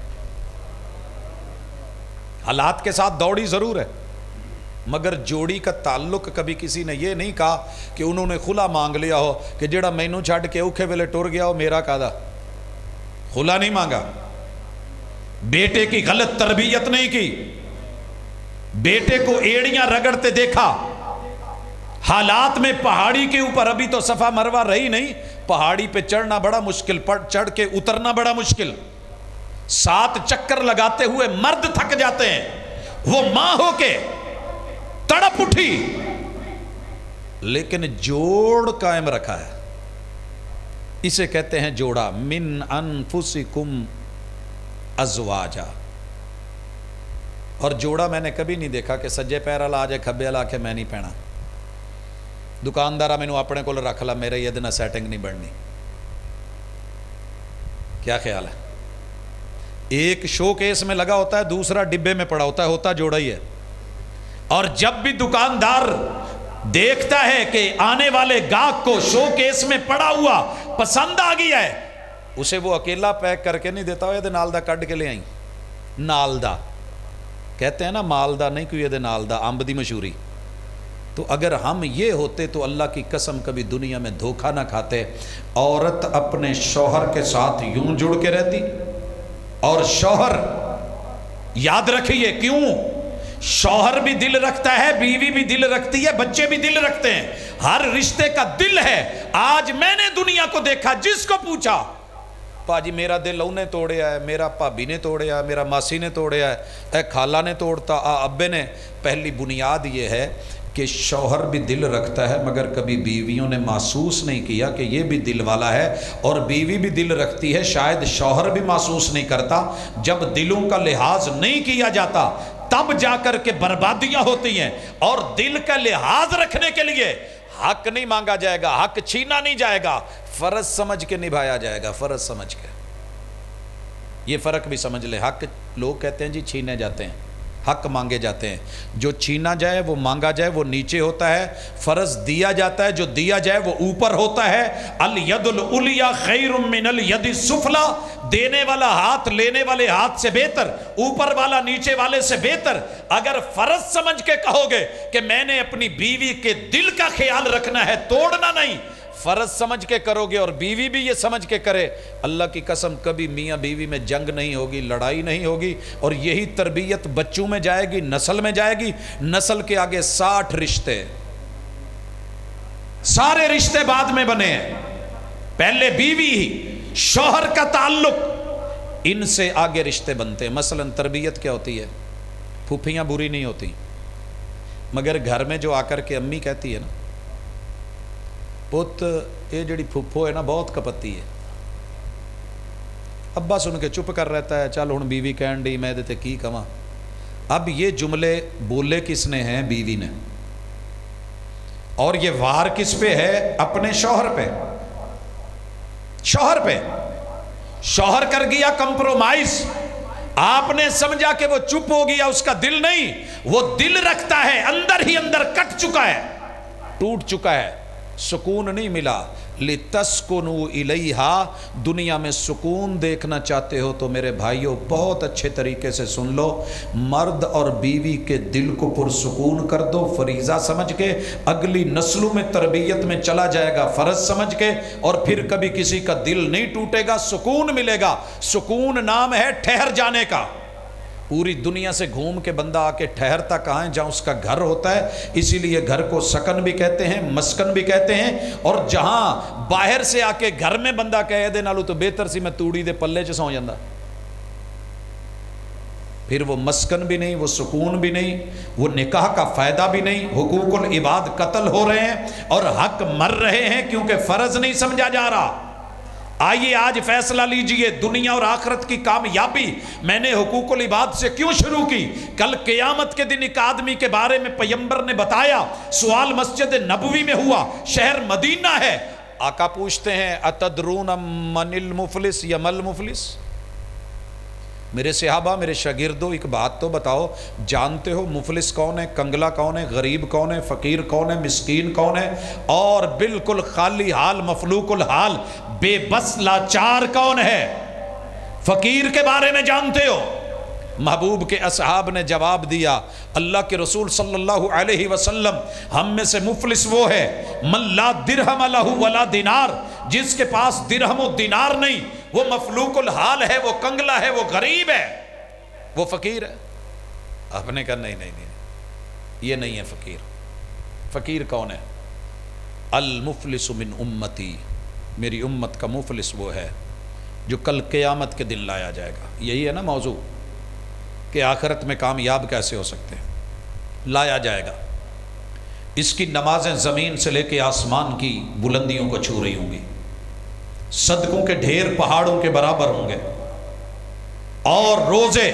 حالات کے ساتھ دوڑی ضرور ہے، مگر جوڑی کا تعلق کبھی کسی نے یہ نہیں کہا کہ انہوں نے خلا مانگ لیا ہو کہ جڑا مینوں چھڑ کے اوکھے ویلے ٹر گیا ہو میرا کادا۔ خلا نہیں مانگا، بیٹے کی غلط تربیت نہیں کی، بیٹے کو ایڑیاں رگڑتے دیکھا، حالات میں پہاڑی کے اوپر، ابھی تو صفا مروہ رہی نہیں، پہاڑی پہ چڑھنا بڑا مشکل، چڑھ کے اترنا بڑا مشکل، سات چکر لگاتے ہوئے مرد تھک جاتے ہیں، وہ ماں ہو کے تڑپ اٹھی، لیکن جوڑ قائم رکھا ہے۔ اسے کہتے ہیں جوڑا، من انفسکم ازواجا۔ اور جوڑا میں نے کبھی نہیں دیکھا کہ سجے پیر والا آ جائے کھبے والا کہ میں نہیں پہنا، دکاندارہ میں نے اپنے کو رکھ لا، میرے یہ دن سیٹنگ نہیں بڑھنی۔ کیا خیال ہے؟ ایک شو کیس میں لگا ہوتا ہے، دوسرا ڈبے میں پڑا ہوتا ہے، ہوتا جوڑا ہی ہے۔ اور جب بھی دکاندار دیکھتا ہے کہ آنے والے گاہک کو شو کیس میں پڑا ہوا پسند آ گیا ہے، اسے وہ اکیلا پیک کر کے نہیں دیتا، وہ یہ نالدہ کٹ کے لے آئیں، نالدہ کہتے ہیں نا، مالدہ نہیں کوئی یہ نالدہ، امب دی مشہوری۔ تو اگر ہم یہ ہوتے تو اللہ کی قسم کبھی دنیا میں دھوکہ نہ کھاتے۔ عورت اپنے شوہر کے ساتھ یوں جڑ کے رہتی، اور شوہر یاد رکھیے کیوں، شوہر بھی دل رکھتا ہے، بیوی بھی دل رکھتی ہے، بچے بھی دل رکھتے ہیں، ہر رشتے کا دل ہے۔ آج میں نے دنیا کو دیکھا، جس کو پوچھا پاجی میرا دل انہیں توڑیا ہے، میرا بھابی نے توڑیا ہے، میرا ماسی نے توڑیا ہے، اے خالہ نے توڑتا، آ ابے نے۔ پہلی بنیاد یہ ہے کہ شوہر بھی دل رکھتا ہے، مگر کبھی بیویوں نے محسوس نہیں کیا کہ یہ بھی دل والا ہے، اور بیوی بھی دل رکھتی ہے، شاید شوہر بھی محسوس نہیں کرتا۔ جب دلوں کا لحاظ نہیں کیا جاتا تب جا کر کے بربادیاں ہوتی ہیں، اور دل کا لحاظ رکھنے کے لیے حق نہیں مانگا جائے گا، حق چھینا نہیں جائے گا، فرض سمجھ کے نبھایا جائے گا، فرض سمجھ کے۔ یہ فرق بھی سمجھ لے، حق لوگ کہتے ہیں جی چھینے جاتے ہیں، حق مانگے جاتے ہیں، جو چھینا جائے وہ مانگا جائے وہ نیچے ہوتا ہے، فرض دیا جاتا ہے جو دیا جائے وہ اوپر ہوتا ہے۔ الید العلیٰ خیر من الید السفلی، دینے والا ہاتھ لینے والے ہاتھ سے بہتر، اوپر والا نیچے والے سے بہتر۔ اگر فرض سمجھ کے کہو گے کہ میں نے اپنی بیوی کے دل کا خیال رکھنا ہے، توڑنا نہیں، فرض سمجھ کے کرو گے، اور بیوی بھی یہ سمجھ کے کرے، اللہ کی قسم کبھی میاں بیوی میں جنگ نہیں ہوگی، لڑائی نہیں ہوگی، اور یہی تربیت بچوں میں جائے گی، نسل میں جائے گی۔ نسل کے آگے ساٹھ رشتے، سارے رشتے بعد میں بنے ہیں، پہلے بیوی ہی، شوہر کا تعلق، ان سے آگے رشتے بنتے ہیں۔ مثلا تربیت کیا ہوتی ہے؟ پھوپھیاں بری نہیں ہوتی، مگر گھر میں جو آ کر کے امی کہتی ہے نا، پوت یہ جڑی پھوپھو ہے نا بہت کپتی ہے، ابا سن کے چپ کر رہتا ہے، چل ہن بیوی کہن ڈی میں دیتے کی کہاں۔ اب یہ جملے بولے کس نے ہیں؟ بیوی نے، اور یہ وار کس پہ ہے؟ اپنے شوہر پہ، شوہر پہ۔ شوہر کر گیا کمپرومائز، آپ نے سمجھا کہ وہ چپ ہو گیا، اس کا دل نہیں، وہ دل رکھتا ہے، اندر ہی اندر کٹ چکا ہے، ٹوٹ چکا ہے، سکون نہیں ملا۔ لِتَسْكُنُوا إِلَيْهَا، دنیا میں سکون دیکھنا چاہتے ہو تو میرے بھائیوں بہت اچھے طریقے سے سن لو، مرد اور بیوی کے دل کو پرسکون کر دو، فریضہ سمجھ کے، اگلی نسلوں میں تربیت میں چلا جائے گا فرض سمجھ کے، اور پھر کبھی کسی کا دل نہیں ٹوٹے گا، سکون ملے گا۔ سکون نام ہے ٹھہر جانے کا۔ پوری دنیا سے گھوم کے بندہ آ کے ٹھہرتا کہاں ہے؟ جہاں اس کا گھر ہوتا ہے، اسی لیے گھر کو سکن بھی کہتے ہیں، مسکن بھی کہتے ہیں۔ اور جہاں باہر سے آ کے گھر میں بندہ کہے دے نالو تو بہتر سی میں توڑی دے پلے چ سو جاندہ، پھر وہ مسکن بھی نہیں، وہ سکون بھی نہیں، وہ نکاح کا فائدہ بھی نہیں، حقوق العباد قتل ہو رہے ہیں اور حق مر رہے ہیں کیونکہ فرض نہیں سمجھا جا رہا۔ آئیے آج فیصلہ لیجئے، دنیا اور آخرت کی کامیابی میں نے حقوق العباد سے کیوں شروع کی؟ کل قیامت کے دن ایک آدمی کے بارے میں پیغمبر نے بتایا، سوال مسجد نبوی میں ہوا، شہر مدینہ ہے، آقا پوچھتے ہیں اتدرون من المفلس یا مل مفلس؟ میرے صحابہ، میرے شاگردوں، ایک بات تو بتاؤ، جانتے ہو مفلس کون ہے، کنگلا کون ہے، غریب کون ہے، فقیر کون ہے، مسکین کون ہے، اور بالکل خالی حال مفلوق الحال بے بس لاچار کون ہے؟ فقیر کے بارے میں جانتے ہو؟ محبوب کے اصحاب نے جواب دیا، اللہ کے رسول صلی اللہ علیہ وسلم، ہم میں سے مفلس وہ ہے من لا درہم لہ ولا دینار، جس کے پاس درہم و دینار نہیں، وہ مفلوق الحال ہے، وہ کنگلا ہے، وہ غریب ہے، وہ فقیر ہے۔ آپ نے کہا نہیں نہیں نہیں، یہ نہیں ہے فقیر۔ فقیر کون ہے؟ المفلس من امتی، میری امت کا مفلس وہ ہے جو کل قیامت کے دن لایا جائے گا۔ یہی ہے نا موضوع کہ آخرت میں کامیاب کیسے ہو سکتے ہیں؟ لایا جائے گا، اس کی نمازیں زمین سے لے کے آسمان کی بلندیوں کو چھو رہی ہوں گی، صدقوں کے ڈھیر پہاڑوں کے برابر ہوں گے، اور روزے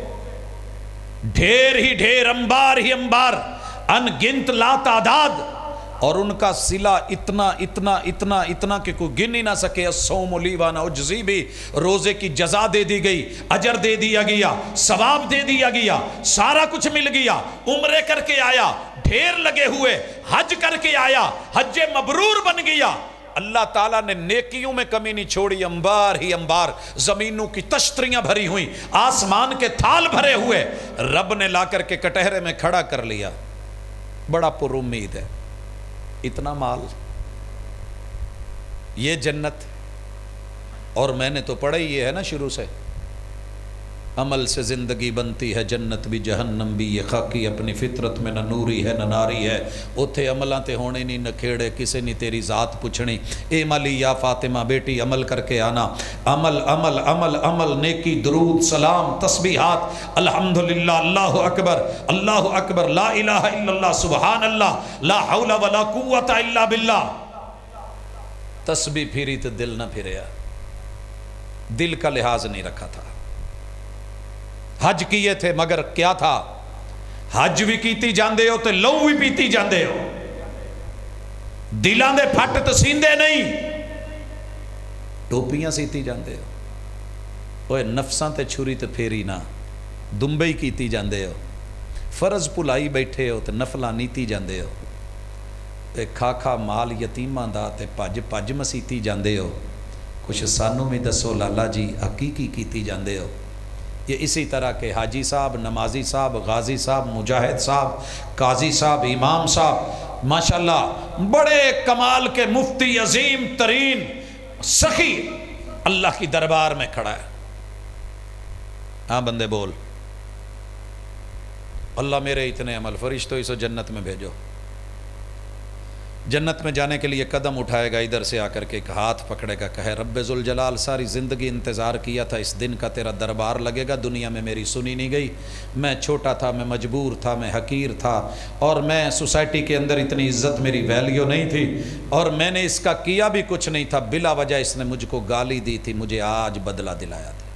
ڈھیر ہی ڈھیر، انبار ہی انبار، ان گنت لا تعداد، اور ان کا صلہ اتنا اتنا اتنا اتنا کہ کوئی گن ہی نہ سکے۔ الصوم لی وانا اجزی بھی، روزے کی جزا دے دی گئی، اجر دے دیا گیا، ثواب دے دیا گیا، سارا کچھ مل گیا، عمرے کر کے آیا، ڈھیر لگے ہوئے، حج کر کے آیا، حج مبرور بن گیا، اللہ تعالیٰ نے نیکیوں میں کمی نہیں چھوڑی، انبار ہی انبار، زمینوں کی تشتریاں بھری ہوئی، آسمان کے تھال بھرے ہوئے، رب نے لا کر کے کٹہرے میں کھڑا کر لیا، بڑا پر امید ہے، اتنا مال، یہ جنت۔ اور میں نے تو پڑھا ہی یہ ہے نا شروع سے، عمل سے زندگی بنتی ہے، جنت بھی جہنم بھی، یہ خاکی اپنی فطرت میں نہ نوری ہے نہ ناری ہے، اتھے عملاں تے ہونے نہیں نہ کھیڑے، کسے نہیں تیری ذات پوچھنی، اے ملی یا فاطمہ بیٹی عمل کر کے آنا، عمل عمل عمل عمل، نیکی درود سلام تسبیحات، الحمدللہ، اللہ اکبر اللہ اکبر، لا الہ الا اللہ، سبحان اللہ، لا حول ولا قوت الا باللہ۔ تسبیح پھری تو دل نہ پھریا، دل کا لحاظ نہیں رکھا تھا، حج کیے تھے مگر کیا تھا؟ حج بھی کیتی جاندے ہو تے لو بھی پیتی جاندے ہو، دلاں دے پھٹ تے سیندے نہیں، ٹوپیاں سیتی جاندے ہو، اوے نفساں تے چھری تے پھیری نہ، دمبئی کیتی جاندے ہو، فرض پلائی بیٹھے ہو تے نفلاں نیتی جاندے ہو، تے کھا کھا مال یتیماں دا تے پج پج مسیتی جاندے ہو، کچھ سانوں میں دسو لالا جی حقیقی کیتی جاندے ہو۔ یہ اسی طرح کے حاجی صاحب، نمازی صاحب، غازی صاحب، مجاہد صاحب، قاضی صاحب، امام صاحب، ماشاءاللہ بڑے کمال کے مفتی عظیم ترین سخی اللہ کی دربار میں کھڑا ہے، ہاں بندے بول، اللہ میرے اتنے عمل، فرشتوں اسے جنت میں بھیجو۔ جنت میں جانے کے لیے قدم اٹھائے گا، ادھر سے آ کر کے ایک ہاتھ پکڑے گا، کہے رب ذوالجلال ساری زندگی انتظار کیا تھا اس دن کا، تیرا دربار لگے گا، دنیا میں میری سنی نہیں گئی، میں چھوٹا تھا، میں مجبور تھا، میں حقیر تھا، اور میں سوسائٹی کے اندر اتنی عزت میری ویلیو نہیں تھی، اور میں نے اس کا کیا بھی کچھ نہیں تھا، بلا وجہ اس نے مجھ کو گالی دی تھی، مجھے آج بدلہ دلایا تھا۔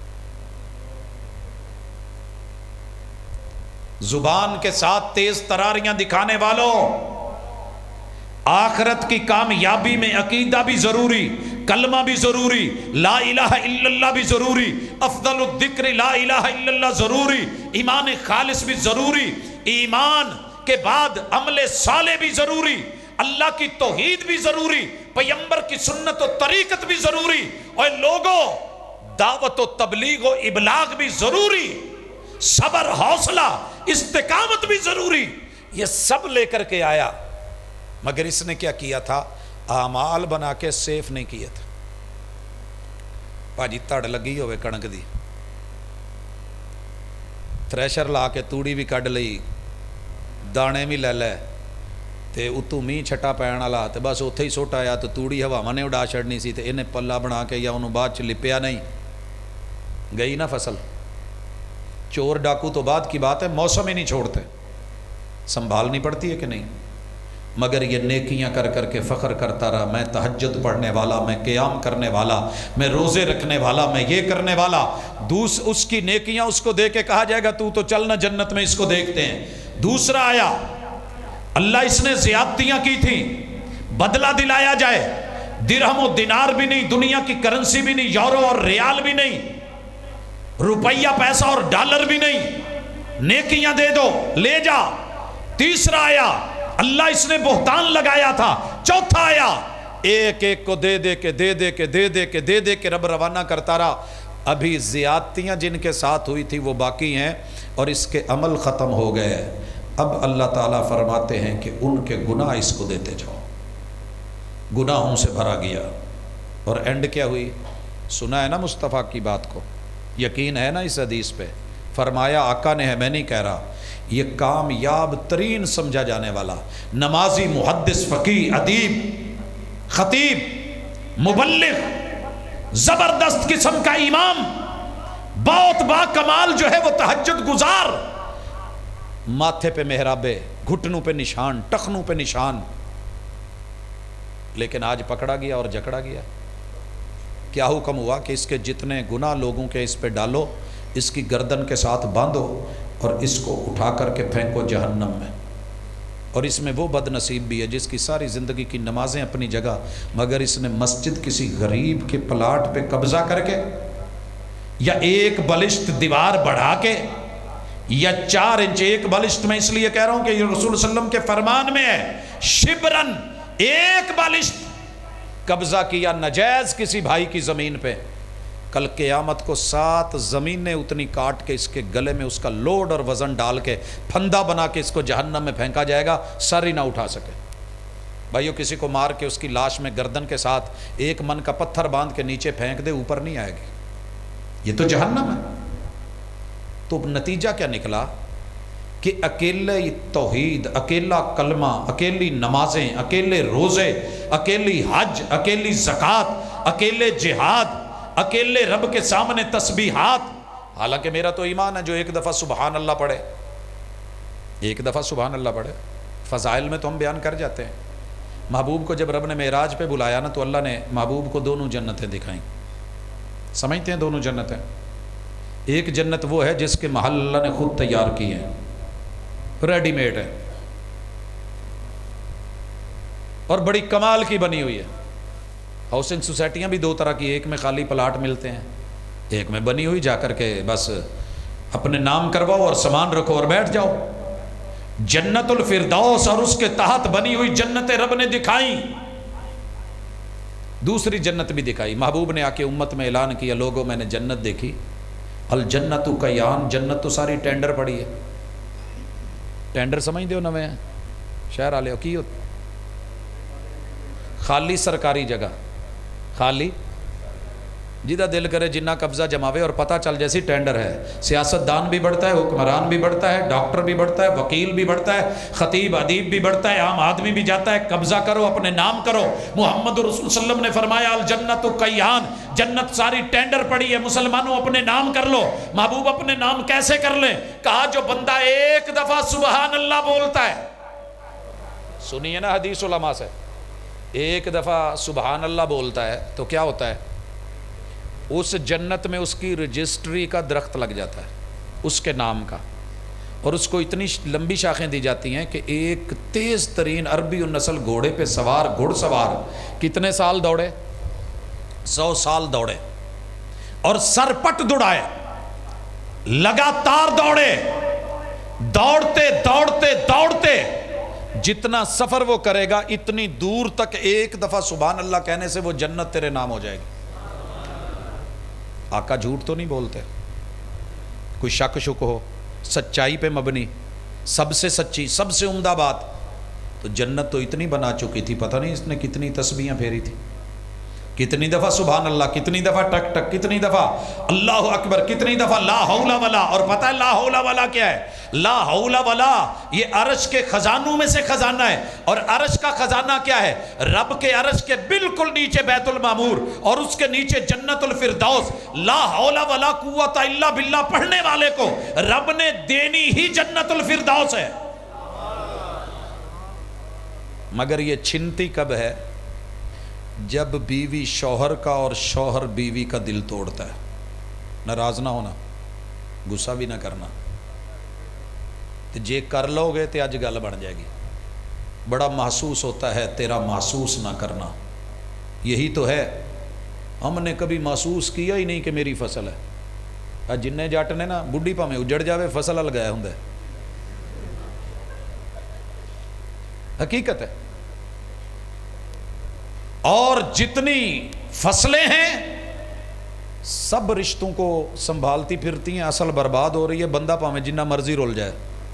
زبان کے ساتھ تیز تراریاں دکھانے والوں، آخرت کی کامیابی میں عقیدہ بھی ضروری، کلمہ بھی ضروری، لا الہ الا اللہ بھی ضروری، افضل الذکر لا الہ الا اللہ ضروری، ایمان خالص بھی ضروری، ایمان کے بعد عمل صالح بھی ضروری، اللہ کی توحید بھی ضروری، پیغمبر کی سنت و طریقت بھی ضروری، اور لوگوں دعوت و تبلیغ و ابلاغ بھی ضروری، صبر حوصلہ استقامت بھی ضروری، یہ سب لے کر کے آیا، مگر اس نے کیا کیا تھا؟ اعمال بنا کے سیف نہیں کیا تھا۔ پاجی تڑ لگی ہوئے کنک دی، تھریشر لا کے توڑی بھی کڈ لئی، دانے بھی لے لے، تے اتو می چھٹا پین والا، تے بس اتھے ہی سٹ آیا، تو توڑی ہواواں نے اڑا چھڑنی سی، تے انہیں پلا بنا کے یا انہوں بعد چ لپیا نہیں، گئی نا فصل۔ چور ڈاکو تو بعد کی بات ہے، موسم ہی نہیں چھوڑتے، سنبھالنی پڑتی ہے کہ نہیں؟ مگر یہ نیکیاں کر کر کے فخر کرتا رہا، میں تہجد پڑھنے والا، میں قیام کرنے والا، میں روزے رکھنے والا، میں یہ کرنے والا۔ دوس اس کی نیکیاں اس کو دیکھ کے کہا جائے گا تو تو چلنا جنت میں، اس کو دیکھتے ہیں۔ دوسرا آیا، اللہ اس نے زیادتیاں کی تھیں، بدلہ دلایا جائے، درہم و دینار بھی نہیں، دنیا کی کرنسی بھی نہیں، یورو اور ریال بھی نہیں، روپیہ پیسہ اور ڈالر بھی نہیں، نیکیاں دے دو لے جا۔ تیسرا آیا، اللہ اس نے بہتان لگایا تھا۔ چوتھا آیا، ایک ایک کو دے دے کے دے دے کے دے دے کے دے دے کے رب روانہ کرتا رہا۔ ابھی زیادتیاں جن کے ساتھ ہوئی تھی وہ باقی ہیں اور اس کے عمل ختم ہو گئے۔ اب اللہ تعالیٰ فرماتے ہیں کہ ان کے گناہ اس کو دیتے جاؤ۔ گناہوں سے بھرا گیا، اور اینڈ کیا ہوئی؟ سنا ہے نا مصطفیٰ کی بات کو، یقین ہے نا اس حدیث پہ؟ فرمایا آقا نے ہے، میں نہیں کہہ رہا، یہ کامیاب ترین سمجھا جانے والا نمازی، محدث، فقیہ، ادیب، خطیب، مبلغ، زبردست قسم کا امام، بہت با کمال جو ہے وہ تہجد گزار، ماتھے پہ محرابے، گھٹنوں پہ نشان، ٹخنوں پہ نشان، لیکن آج پکڑا گیا اور جکڑا گیا۔ کیا حکم ہوا کہ اس کے جتنے گناہ لوگوں کے اس پہ ڈالو، اس کی گردن کے ساتھ باندھو اور اس کو اٹھا کر کے پھینکو جہنم میں۔ اور اس میں وہ بد نصیب بھی ہے جس کی ساری زندگی کی نمازیں اپنی جگہ، مگر اس نے مسجد کسی غریب کے پلاٹ پہ قبضہ کر کے، یا ایک بلشت دیوار بڑھا کے، یا چار انچ ایک بلشت، میں اس لیے کہہ رہا ہوں کہ یہ رسول صلی اللہ علیہ وسلم کے فرمان میں ہے، شبرن، ایک بلشت قبضہ کیا نجائز کسی بھائی کی زمین پہ، کل قیامت کو سات زمینیں اتنی کاٹ کے اس کے گلے میں اس کا لوڈ اور وزن ڈال کے پھندا بنا کے اس کو جہنم میں پھینکا جائے گا، سر ہی نہ اٹھا سکے۔ بھائیو، کسی کو مار کے اس کی لاش میں گردن کے ساتھ ایک من کا پتھر باندھ کے نیچے پھینک دے، اوپر نہیں آئے گی، یہ تو جہنم ہے۔ تو نتیجہ کیا نکلا کہ اکیلے توحید، اکیلا کلمہ، اکیلی نمازیں، اکیلے روزے، اکیلی حج، اکیلی زکوٰۃ، اکیلے جہاد، اکیلے رب کے سامنے تسبیحات۔ حالانکہ میرا تو ایمان ہے جو ایک دفعہ سبحان اللہ پڑھے، ایک دفعہ سبحان اللہ پڑھے، فضائل میں تو ہم بیان کر جاتے ہیں۔ محبوب کو جب رب نے معراج پہ بلایا نا تو اللہ نے محبوب کو دونوں جنتیں دکھائیں۔ سمجھتے ہیں دونوں جنتیں؟ ایک جنت وہ ہے جس کے محل اللہ نے خود تیار کی ہے، ریڈی میڈ ہے، اور بڑی کمال کی بنی ہوئی ہے۔ ہاؤسنگ سوسائٹیاں بھی دو طرح کی، ایک میں خالی پلاٹ ملتے ہیں، ایک میں بنی ہوئی، جا کر کے بس اپنے نام کرواؤ اور سامان رکھو اور بیٹھ جاؤ۔ جنت الفردوس اور اس کے تحت بنی ہوئی جنتیں رب نے دکھائیں، دوسری جنت بھی دکھائی۔ محبوب نے آ کے امت میں اعلان کیا، لوگوں میں نے جنت دیکھی، الجنت کیان، جنت تو ساری ٹینڈر پڑی ہے۔ ٹینڈر سمجھ دے ہو نویں شہر والے کی ہو، خالی سرکاری جگہ، خالی جدہ دل کرے جنہ قبضہ جماوے، اور پتہ چل جیسی ٹینڈر ہے۔ سیاست دان بھی بڑھتا ہے، حکمران بھی بڑھتا ہے، ڈاکٹر بھی بڑھتا ہے، وکیل بھی بڑھتا ہے، خطیب ادیب بھی بڑھتا ہے، عام آدمی بھی جاتا ہے۔ قبضہ کرو، اپنے نام کرو۔ محمد رسول صلی اللہ علیہ وسلم نے فرمایا الجنت کیان، جنت ساری ٹینڈر پڑی ہے، مسلمانوں اپنے نام کر لو۔ محبوب اپنے نام کیسے کر لیں؟ کہا جو بندہ ایک دفعہ سبحان اللہ بولتا ہے، سنیے نا حدیث علماء سے، ایک دفعہ سبحان اللہ بولتا ہے تو کیا ہوتا ہے؟ اس جنت میں اس کی رجسٹری کا درخت لگ جاتا ہے اس کے نام کا، اور اس کو اتنی لمبی شاخیں دی جاتی ہیں کہ ایک تیز ترین عربی النسل گھوڑے پہ سوار گھڑ سوار کتنے سال دوڑے؟ سو سال دوڑے، اور سرپٹ دوڑائے، لگاتار دوڑے، دوڑتے دوڑتے دوڑتے جتنا سفر وہ کرے گا اتنی دور تک ایک دفعہ سبحان اللہ کہنے سے وہ جنت تیرے نام ہو جائے گی۔ آقا جھوٹ تو نہیں بولتے، کوئی شک شک ہو، سچائی پہ مبنی، سب سے سچی، سب سے عمدہ بات۔ تو جنت تو اتنی بنا چکی تھی، پتہ نہیں اس نے کتنی تسبیحیں پھیری تھی، کتنی دفعہ سبحان اللہ، کتنی دفعہ ٹک ٹک، کتنی دفعہ اللہ اکبر، کتنی دفعہ لا حول ولا۔ اور پتہ ہے لا حول ولا کیا ہے؟ لا حول ولا یہ عرش کے خزانوں میں سے خزانہ ہے، اور عرش کا خزانہ کیا ہے؟ رب کے عرش کے بالکل نیچے بیت المعمور، اور اس کے نیچے جنت الفردوس۔ لا حول ولا قوت الا باللہ پڑھنے والے کو رب نے دینی ہی جنت الفردوس ہے۔ مگر یہ چھنتی کب ہے؟ جب بیوی شوہر کا اور شوہر بیوی کا دل توڑتا ہے. ناراض نہ ہونا, غصہ بھی نہ کرنا. تو جے کر لو گے تو اج گل بن جائے گی. بڑا محسوس ہوتا ہے تیرا محسوس نہ کرنا. یہی تو ہے, ہم نے کبھی محسوس کیا ہی نہیں کہ میری فصل ہے. جن جٹ نے نا بڈھی پاویں اجڑ جاوے فصل لگایا ہوں. حقیقت ہے. اور جتنی فصلیں ہیں سب رشتوں کو سنبھالتی پھرتی ہیں, اصل برباد ہو رہی ہے. بندہ پاویں جنہ مرضی رول جائے,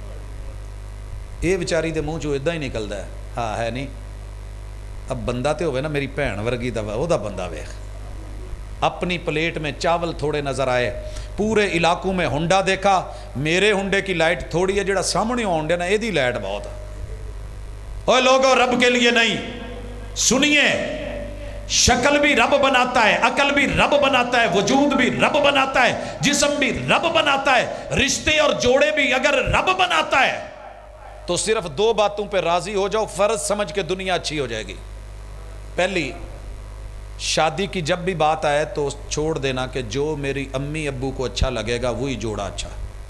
یہ بیچاری دے منہ چو ادا ہی نکلتا ہے ہاں ہے نہیں. اب بندہ تے ہوئے نا میری بھین ورگی دا وہ دا بندہ ویخ, اپنی پلیٹ میں چاول تھوڑے نظر آئے, پورے علاقوں میں ہنڈا دیکھا, میرے ہنڈے کی لائٹ تھوڑی ہے, جڑا سامنے ہونڈے نا یہ دی لائٹ بہت ہے. اوہ لوگوں رب کے لیے نہیں, سنیے, شکل بھی رب بناتا ہے, عقل بھی رب بناتا ہے, وجود بھی رب بناتا ہے, جسم بھی رب بناتا ہے, رشتے اور جوڑے بھی اگر رب بناتا ہے تو صرف دو باتوں پہ راضی ہو جاؤ, فرض سمجھ کے دنیا اچھی ہو جائے گی. پہلی, شادی کی جب بھی بات آئے تو چھوڑ دینا کہ جو میری امی ابو کو اچھا لگے گا وہی جوڑا اچھا.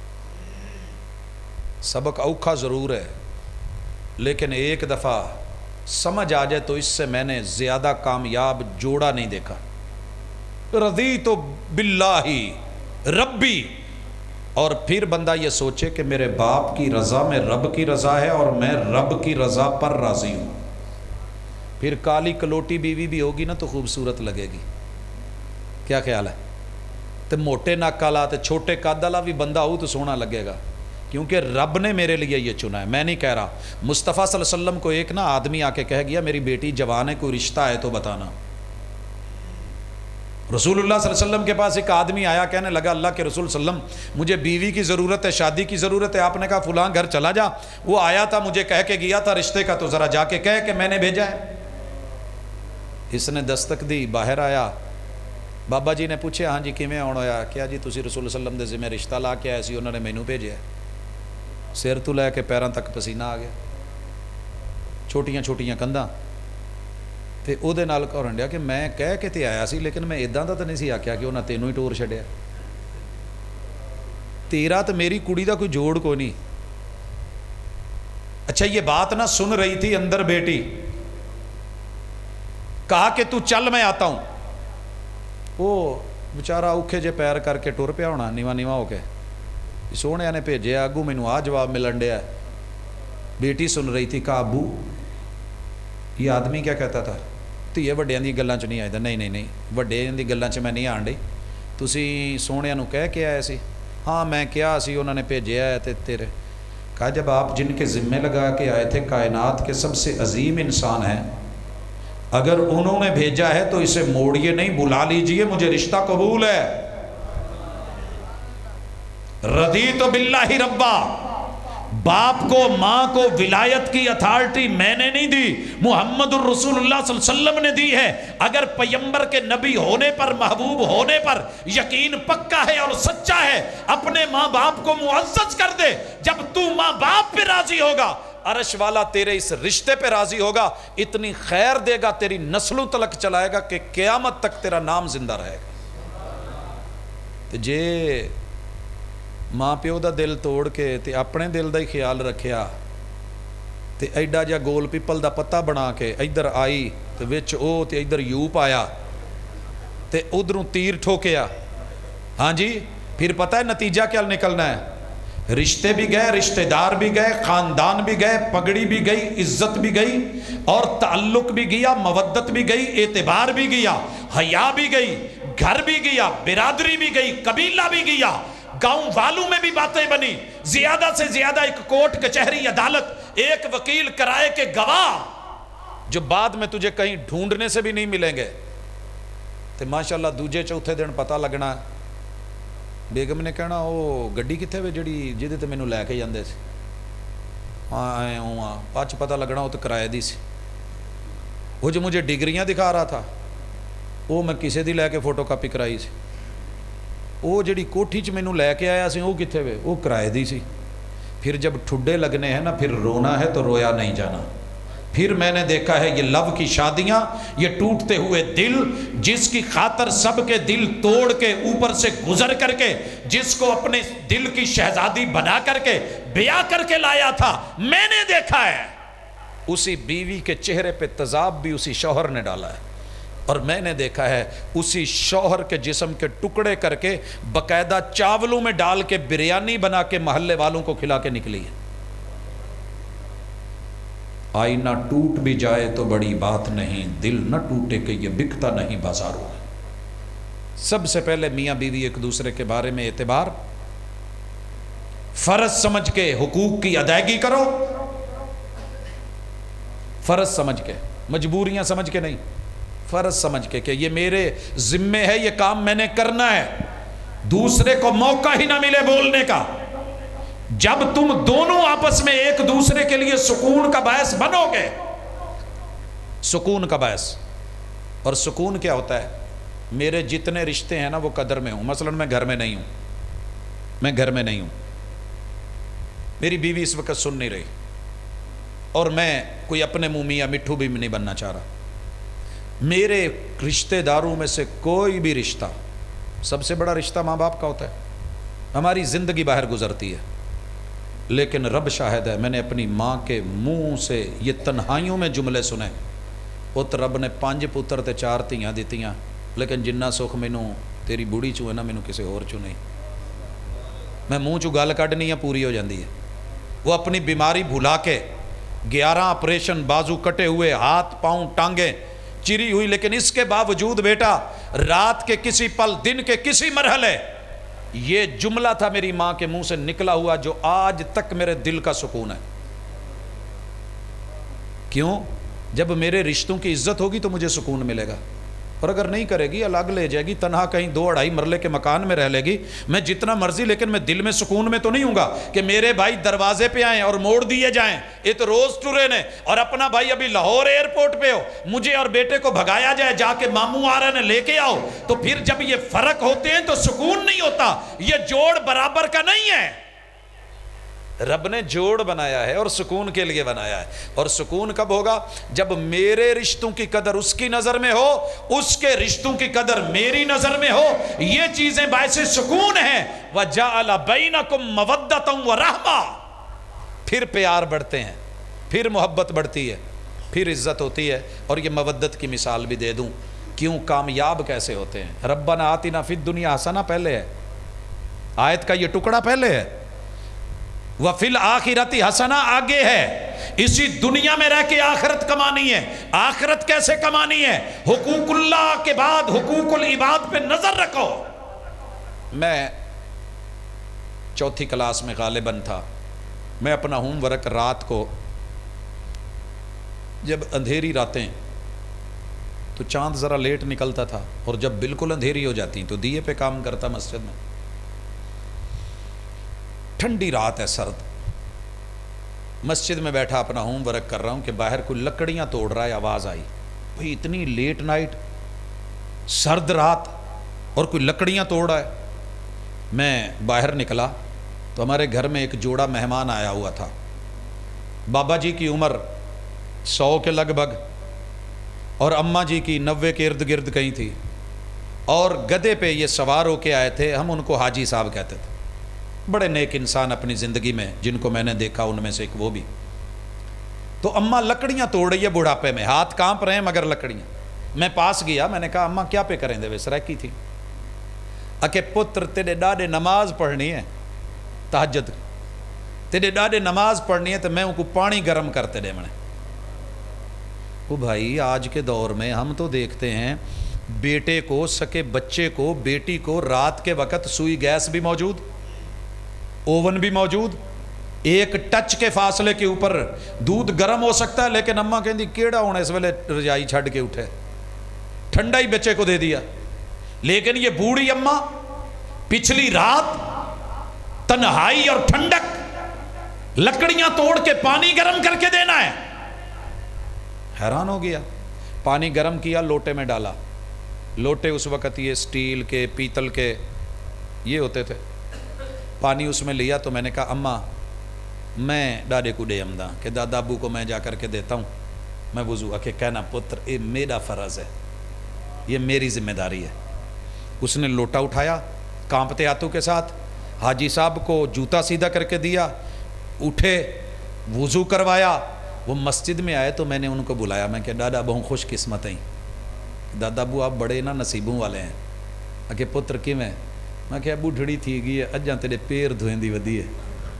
سبق اوکھا ضرور ہے, لیکن ایک دفعہ سمجھ آ جائے تو اس سے میں نے زیادہ کامیاب جوڑا نہیں دیکھا. رضیت باللہ ربی, اور پھر بندہ یہ سوچے کہ میرے باپ کی رضا میں رب کی رضا ہے اور میں رب کی رضا پر راضی ہوں. پھر کالی کلوٹی بیوی بھی ہوگی نا تو خوبصورت لگے گی. کیا خیال ہے؟ تو موٹے ناک والا تو چھوٹے قد والا بھی بندہ ہو تو سونا لگے گا, کیونکہ رب نے میرے لیے یہ چنا ہے, میں نہیں کہہ رہا. مصطفیٰ صلی اللہ علیہ وسلم کو ایک نا آدمی آ کے کہہ گیا میری بیٹی جوان ہے, کوئی رشتہ ہے تو بتانا. رسول اللہ صلی اللہ علیہ وسلم کے پاس ایک آدمی آیا, کہنے لگا اللہ کے رسول صلی اللہ علیہ وسلم مجھے بیوی کی ضرورت ہے, شادی کی ضرورت ہے. آپ نے کہا فلاں گھر چلا جا. وہ آیا تھا, مجھے کہہ کے گیا تھا رشتے کا, تو ذرا جا کے کہہ کہ میں نے بھیجا ہے. اس نے دستک دی, باہر آیا. بابا جی نے پوچھا ہاں جی کیویں آنا ہویا؟ کیا جی تسی رسول اللہ علیہ وسلم دے ذمہ رشتہ لا کے آئے سی, انہوں نے مینوں بھیجا. سر تو لے کے پیراں تک پسینہ آ گیا, چھوٹیاں چھوٹیاں کندھاں. تے او دے نال کہن ڈیا کہ میں کہہ کے تے آیا سی, لیکن میں اداں دا تے نہیں سی آکھیا کہ انہاں تینوں ہی ٹور چھڈیا. تیرا تے میری کڑی دا کوئی جوڑ کوئی نہیں. اچھا یہ بات نہ سن رہی تھی اندر بیٹی, کہا کہ تو چل میں آتا ہوں. وہ بیچارہ اوکھے جے پیر کر کے ٹر پیا ہونا نیواں نیواں ہو کے. سونے نے بھیجے, اگو مینوں آ جواب ملن ڈیا. بیٹی سن رہی تھی, کہا ابو یہ آدمی کیا کہتا تھا؟ تو یہ وڈیاں دی گلاں چ نہیں آئے. نہیں نہیں نہیں وڈیاں دی گلاں چ میں نہیں آن ڈئی, تسی سونے نو کہہ کے آئے سی. ہاں میں کیا سی, انہوں نے بھیجیا ہے تے تیرے. کہا جب آپ جن کے ذمے لگا کے آئے تھے کائنات کے سب سے عظیم انسان ہیں, اگر انہوں نے بھیجا ہے تو اسے موڑیے نہیں, بلا لیجئے, مجھے رشتہ قبول ہے. رضیت باللہ ربا, باپ کو ماں کو ولایت کی اتھارٹی میں نے نہیں دی, محمد الرسول اللہ صلی اللہ علیہ وسلم نے دی ہے. اگر پیمبر کے نبی ہونے پر, محبوب ہونے پر یقین پکا ہے اور سچا ہے, اپنے ماں باپ کو معزز کر دے. جب تو ماں باپ پہ راضی ہوگا, عرش والا تیرے اس رشتے پہ راضی ہوگا, اتنی خیر دے گا, تیری نسلوں تلک چلائے گا کہ قیامت تک تیرا نام زندہ رہے گا. تو جے ماں پیو دا دل توڑ کے تے اپنے دل دا ہی خیال رکھیا تے ایڈا جا گول پیپل دا پتہ بنا کے ادھر آئی تے وچ او تے ادھر یو پایا تے ادھروں تیر ٹھوکیا. ہاں جی پھر پتہ ہے نتیجہ کیا نکلنا ہے؟ رشتے بھی گئے, رشتہ دار بھی گئے, خاندان بھی گئے, پگڑی بھی گئی, عزت بھی گئی, اور تعلق بھی گیا, مودت بھی گئی, اعتبار بھی گیا, حیا بھی گئی, گھر بھی گیا, برادری بھی گئی, قبیلہ بھی گیا, گاؤں والوں میں بھی باتیں بنی. زیادہ سے زیادہ ایک کوٹ کچہری عدالت, ایک وکیل کرائے کے گواہ جو بعد میں تجھے کہیں ڈھونڈنے سے بھی نہیں ملیں گے. تو ماشاءاللہ دوجے چوتھے دن پتہ لگنا, بیگم نے کہنا وہ گڈی کتنے وے جڑی جہدے تے مینوں لے کے جاندے سی. ہاں آئے ہوں ہاں پچ پتہ لگنا وہ تو کرائے دی سی. وہ جو مجھے ڈگریاں دکھا رہا تھا وہ میں کسے دی لے کے فوٹو کاپی کرائی سی. وہ جڑی کوٹھی چ مینوں لے کے آیا سی وہ کتنے وے, وہ کرائے دی سی. پھر جب ٹھڈے لگنے ہیں نا, پھر رونا ہے تو رویا نہیں جانا. پھر میں نے دیکھا ہے یہ لو کی شادیاں، یہ ٹوٹتے ہوئے دل، جس کی خاطر سب کے دل توڑ کے اوپر سے گزر کر کے جس کو اپنے دل کی شہزادی بنا کر کے بیاہ کر کے لایا تھا، میں نے دیکھا ہے اسی بیوی کے چہرے پہ تذاب بھی اسی شوہر نے ڈالا ہے، اور میں نے دیکھا ہے اسی شوہر کے جسم کے ٹکڑے کر کے باقاعدہ چاولوں میں ڈال کے بریانی بنا کے محلے والوں کو کھلا کے نکلی ہے۔ آئینہ ٹوٹ بھی جائے تو بڑی بات نہیں، دل نہ ٹوٹے کہ یہ بکتا نہیں بازاروں میں۔ سب سے پہلے میاں بیوی ایک دوسرے کے بارے میں اعتبار فرض سمجھ کے حقوق کی ادائیگی کرو، فرض سمجھ کے، مجبوریاں سمجھ کے نہیں، فرض سمجھ کے کہ یہ میرے ذمے ہے، یہ کام میں نے کرنا ہے، دوسرے کو موقع ہی نہ ملے بولنے کا۔ جب تم دونوں آپس میں ایک دوسرے کے لیے سکون کا باعث بنو گے، سکون کا باعث، اور سکون کیا ہوتا ہے؟ میرے جتنے رشتے ہیں نا وہ قدر میں ہوں، مثلا میں گھر میں نہیں ہوں، میں گھر میں نہیں ہوں، میری بیوی اس وقت سن نہیں رہی، اور میں کوئی اپنے منہ میاں مٹھو بھی نہیں بننا چاہ رہا، میرے رشتہ داروں میں سے کوئی بھی رشتہ، سب سے بڑا رشتہ ماں باپ کا ہوتا ہے، ہماری زندگی باہر گزرتی ہے، لیکن رب شاہد ہے میں نے اپنی ماں کے منہ سے یہ تنہائیوں میں جملے سنے، پت رب نے پانچ پتر تے چار تیاں دیتیاں، لیکن جنہ سکھ مینوں تیری بوڑھی چوں ہے نا مینوں کسی اور چوں نہیں، میں منہ چوں گل کڈنی ہے پوری ہو جاندی ہے۔ وہ اپنی بیماری بھلا کے گیارہ آپریشن، بازو کٹے ہوئے، ہاتھ پاؤں ٹانگیں چری ہوئی، لیکن اس کے باوجود بیٹا رات کے کسی پل، دن کے کسی مرحلے، یہ جملہ تھا میری ماں کے منہ سے نکلا ہوا جو آج تک میرے دل کا سکون ہے۔ کیوں؟ جب میرے رشتوں کی عزت ہوگی تو مجھے سکون ملے گا، اور اگر نہیں کرے گی الگ لے جائے گی، تنہا کہیں دو اڑائی مرلے کے مکان میں رہ لے گی، میں جتنا مرضی، لیکن میں دل میں سکون میں تو نہیں ہوں گا کہ میرے بھائی دروازے پہ آئیں اور موڑ دیے جائیں، یہ تو روز ٹرے نے، اور اپنا بھائی ابھی لاہور ایئرپورٹ پہ ہو، مجھے اور بیٹے کو بھگایا جائے جا کے ماموں آ رہے ہیں لے کے آؤ، تو پھر جب یہ فرق ہوتے ہیں تو سکون نہیں ہوتا، یہ جوڑ برابر کا نہیں ہے۔ رب نے جوڑ بنایا ہے اور سکون کے لیے بنایا ہے، اور سکون کب ہوگا؟ جب میرے رشتوں کی قدر اس کی نظر میں ہو، اس کے رشتوں کی قدر میری نظر میں ہو، یہ چیزیں باعث سکون ہیں۔ وَجَعَلَ بَيْنَكُمْ مَوَدَّةً وَرَحْمَةً، پھر پیار بڑھتے ہیں، پھر محبت بڑھتی ہے، پھر عزت ہوتی ہے۔ اور یہ مودت کی مثال بھی دے دوں، کیوں کامیاب کیسے ہوتے ہیں۔ ربنا آتنا فی الدنیا حسنہ پہلے ہے، آیت کا یہ ٹکڑا پہلے ہے، وَفِي الْآخِرَةِ حسنہ آگے ہے۔ اسی دنیا میں رہ کے آخرت کمانی ہے۔ آخرت کیسے کمانی ہے؟ حقوق اللہ کے بعد حقوق العباد پہ نظر رکھو۔ میں چوتھی کلاس میں غالباً تھا، میں اپنا ہوم ورک رات کو، جب اندھیری راتیں تو چاند ذرا لیٹ نکلتا تھا، اور جب بالکل اندھیری ہو جاتی تو دیے پہ کام کرتا مسجد میں۔ ٹھنڈی رات ہے، سرد، مسجد میں بیٹھا اپنا ہوم ورک کر رہا ہوں کہ باہر کوئی لکڑیاں توڑ رہا ہے، آواز آئی، بھئی اتنی لیٹ نائٹ، سرد رات، اور کوئی لکڑیاں توڑ رہا ہے۔ میں باہر نکلا تو ہمارے گھر میں ایک جوڑا مہمان آیا ہوا تھا، بابا جی کی عمر سو کے لگ بھگ، اور اماں جی کی نوے کے ارد گرد کہیں تھی، اور گدے پہ یہ سوار ہو کے آئے تھے، ہم ان کو حاجی صاحب کہتے تھے، بڑے نیک انسان اپنی زندگی میں جن کو میں نے دیکھا ان میں سے ایک وہ بھی۔ تو اماں لکڑیاں توڑ رہی ہے بڑھاپے میں، ہاتھ کانپ رہے ہیں مگر لکڑیاں۔ میں پاس گیا، میں نے کہا اماں کیا پہ کریں دے ویس رہی تھی؟ اکے پتر تیرے ڈاڈے نماز پڑھنی ہے، تہجد تیرے ڈاڈے نماز پڑھنی ہے، تو میں ان کو پانی گرم کرتے دے منے۔ وہ بھائی آج کے دور میں ہم تو دیکھتے ہیں بیٹے کو، سکے بچے کو، بیٹی کو رات کے وقت سوئی گیس بھی موجود، اوون بھی موجود، ایک ٹچ کے فاصلے کے اوپر دودھ گرم ہو سکتا ہے، لیکن اماں کہندی کیڑا ہونا اس ویلے رجائی چھڑ کے اٹھے، ٹھنڈا ہی بچے کو دے دیا۔ لیکن یہ بوڑھی اماں پچھلی رات تنہائی اور ٹھنڈک، لکڑیاں توڑ کے پانی گرم کر کے دینا ہے۔ حیران ہو گیا، پانی گرم کیا، لوٹے میں ڈالا، لوٹے اس وقت یہ سٹیل کے، پیتل کے یہ ہوتے تھے، پانی اس میں لیا۔ تو میں نے کہا اماں میں ڈاڈے کو دے امدہ کہ دادا ابو کو میں جا کر کے دیتا ہوں، میں وضو آ کے کہنا پتر یہ میرا فرض ہے، یہ میری ذمہ داری ہے۔ اس نے لوٹا اٹھایا کانپتے ہاتھوں کے ساتھ، حاجی صاحب کو جوتا سیدھا کر کے دیا، اٹھے وضو کروایا۔ وہ مسجد میں آئے تو میں نے ان کو بلایا، میں کہ دادا بہت خوش قسمت ہیں، دادا ابو آپ بڑے نا نصیبوں والے ہیں۔ کہ پتر کیوں ہے؟ میں کہ ابو ڈھڑی تھی گئی ہے، اجاں تیرے پیر دھوئیں دی ودی ہے۔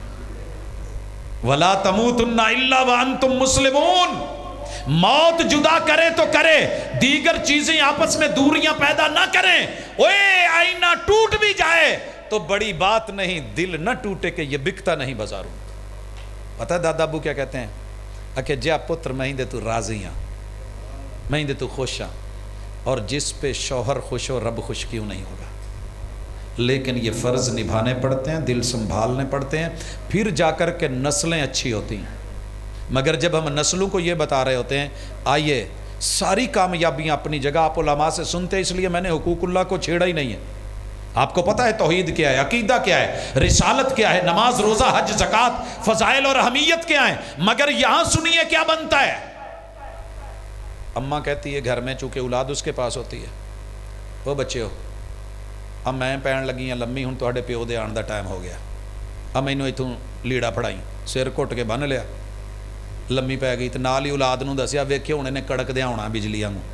وَلَا تَمُوتُنَّ إِلَّا وَأَنْتُمْ مُسْلِمُونَ، موت جدا کرے تو کرے، دیگر چیزیں آپس میں دوریاں پیدا نہ کریں۔ اوے آئینہ ٹوٹ بھی جائے تو بڑی بات نہیں، دل نہ ٹوٹے کہ یہ بکتا نہیں بازاروں۔ پتہ ہے دادا ابو کیا کہتے ہیں؟ کہ جا پتر میں دے تو راضی ہاں، میں دے تو خوش ہاں، اور جس پہ شوہر خوش ہو رب خوش کیوں نہیں ہوگا؟ لیکن یہ فرض نبھانے پڑتے ہیں، دل سنبھالنے پڑتے ہیں، پھر جا کر کے نسلیں اچھی ہوتی ہیں۔ مگر جب ہم نسلوں کو یہ بتا رہے ہوتے ہیں، آئیے ساری کامیابیاں اپنی جگہ آپ علماء سے سنتے، اس لیے میں نے حقوق اللہ کو چھیڑا ہی نہیں ہے۔ آپ کو پتہ ہے توحید کیا ہے، عقیدہ کیا ہے، رسالت کیا ہے، نماز روزہ حج زکوٰۃ فضائل اور اہمیت کیا ہیں، مگر یہاں سنیے کیا بنتا ہے۔ اماں کہتی ہے گھر میں چونکہ اولاد اس کے پاس ہوتی ہے، وہ بچے ہو اب میں پین لگی ہوں لمبی ہوں، تواڈے پیو دے آن دا ٹائم ہو گیا، اب مینوں اتوں لیڑا پھڑائی، سر گھٹ کے بن لیا، لمبی پی گئی، تو نال ہی اولاد نوں دسیا ویکھیو ہن انہیں کڑک دیا ہونا بجلیاں نوں۔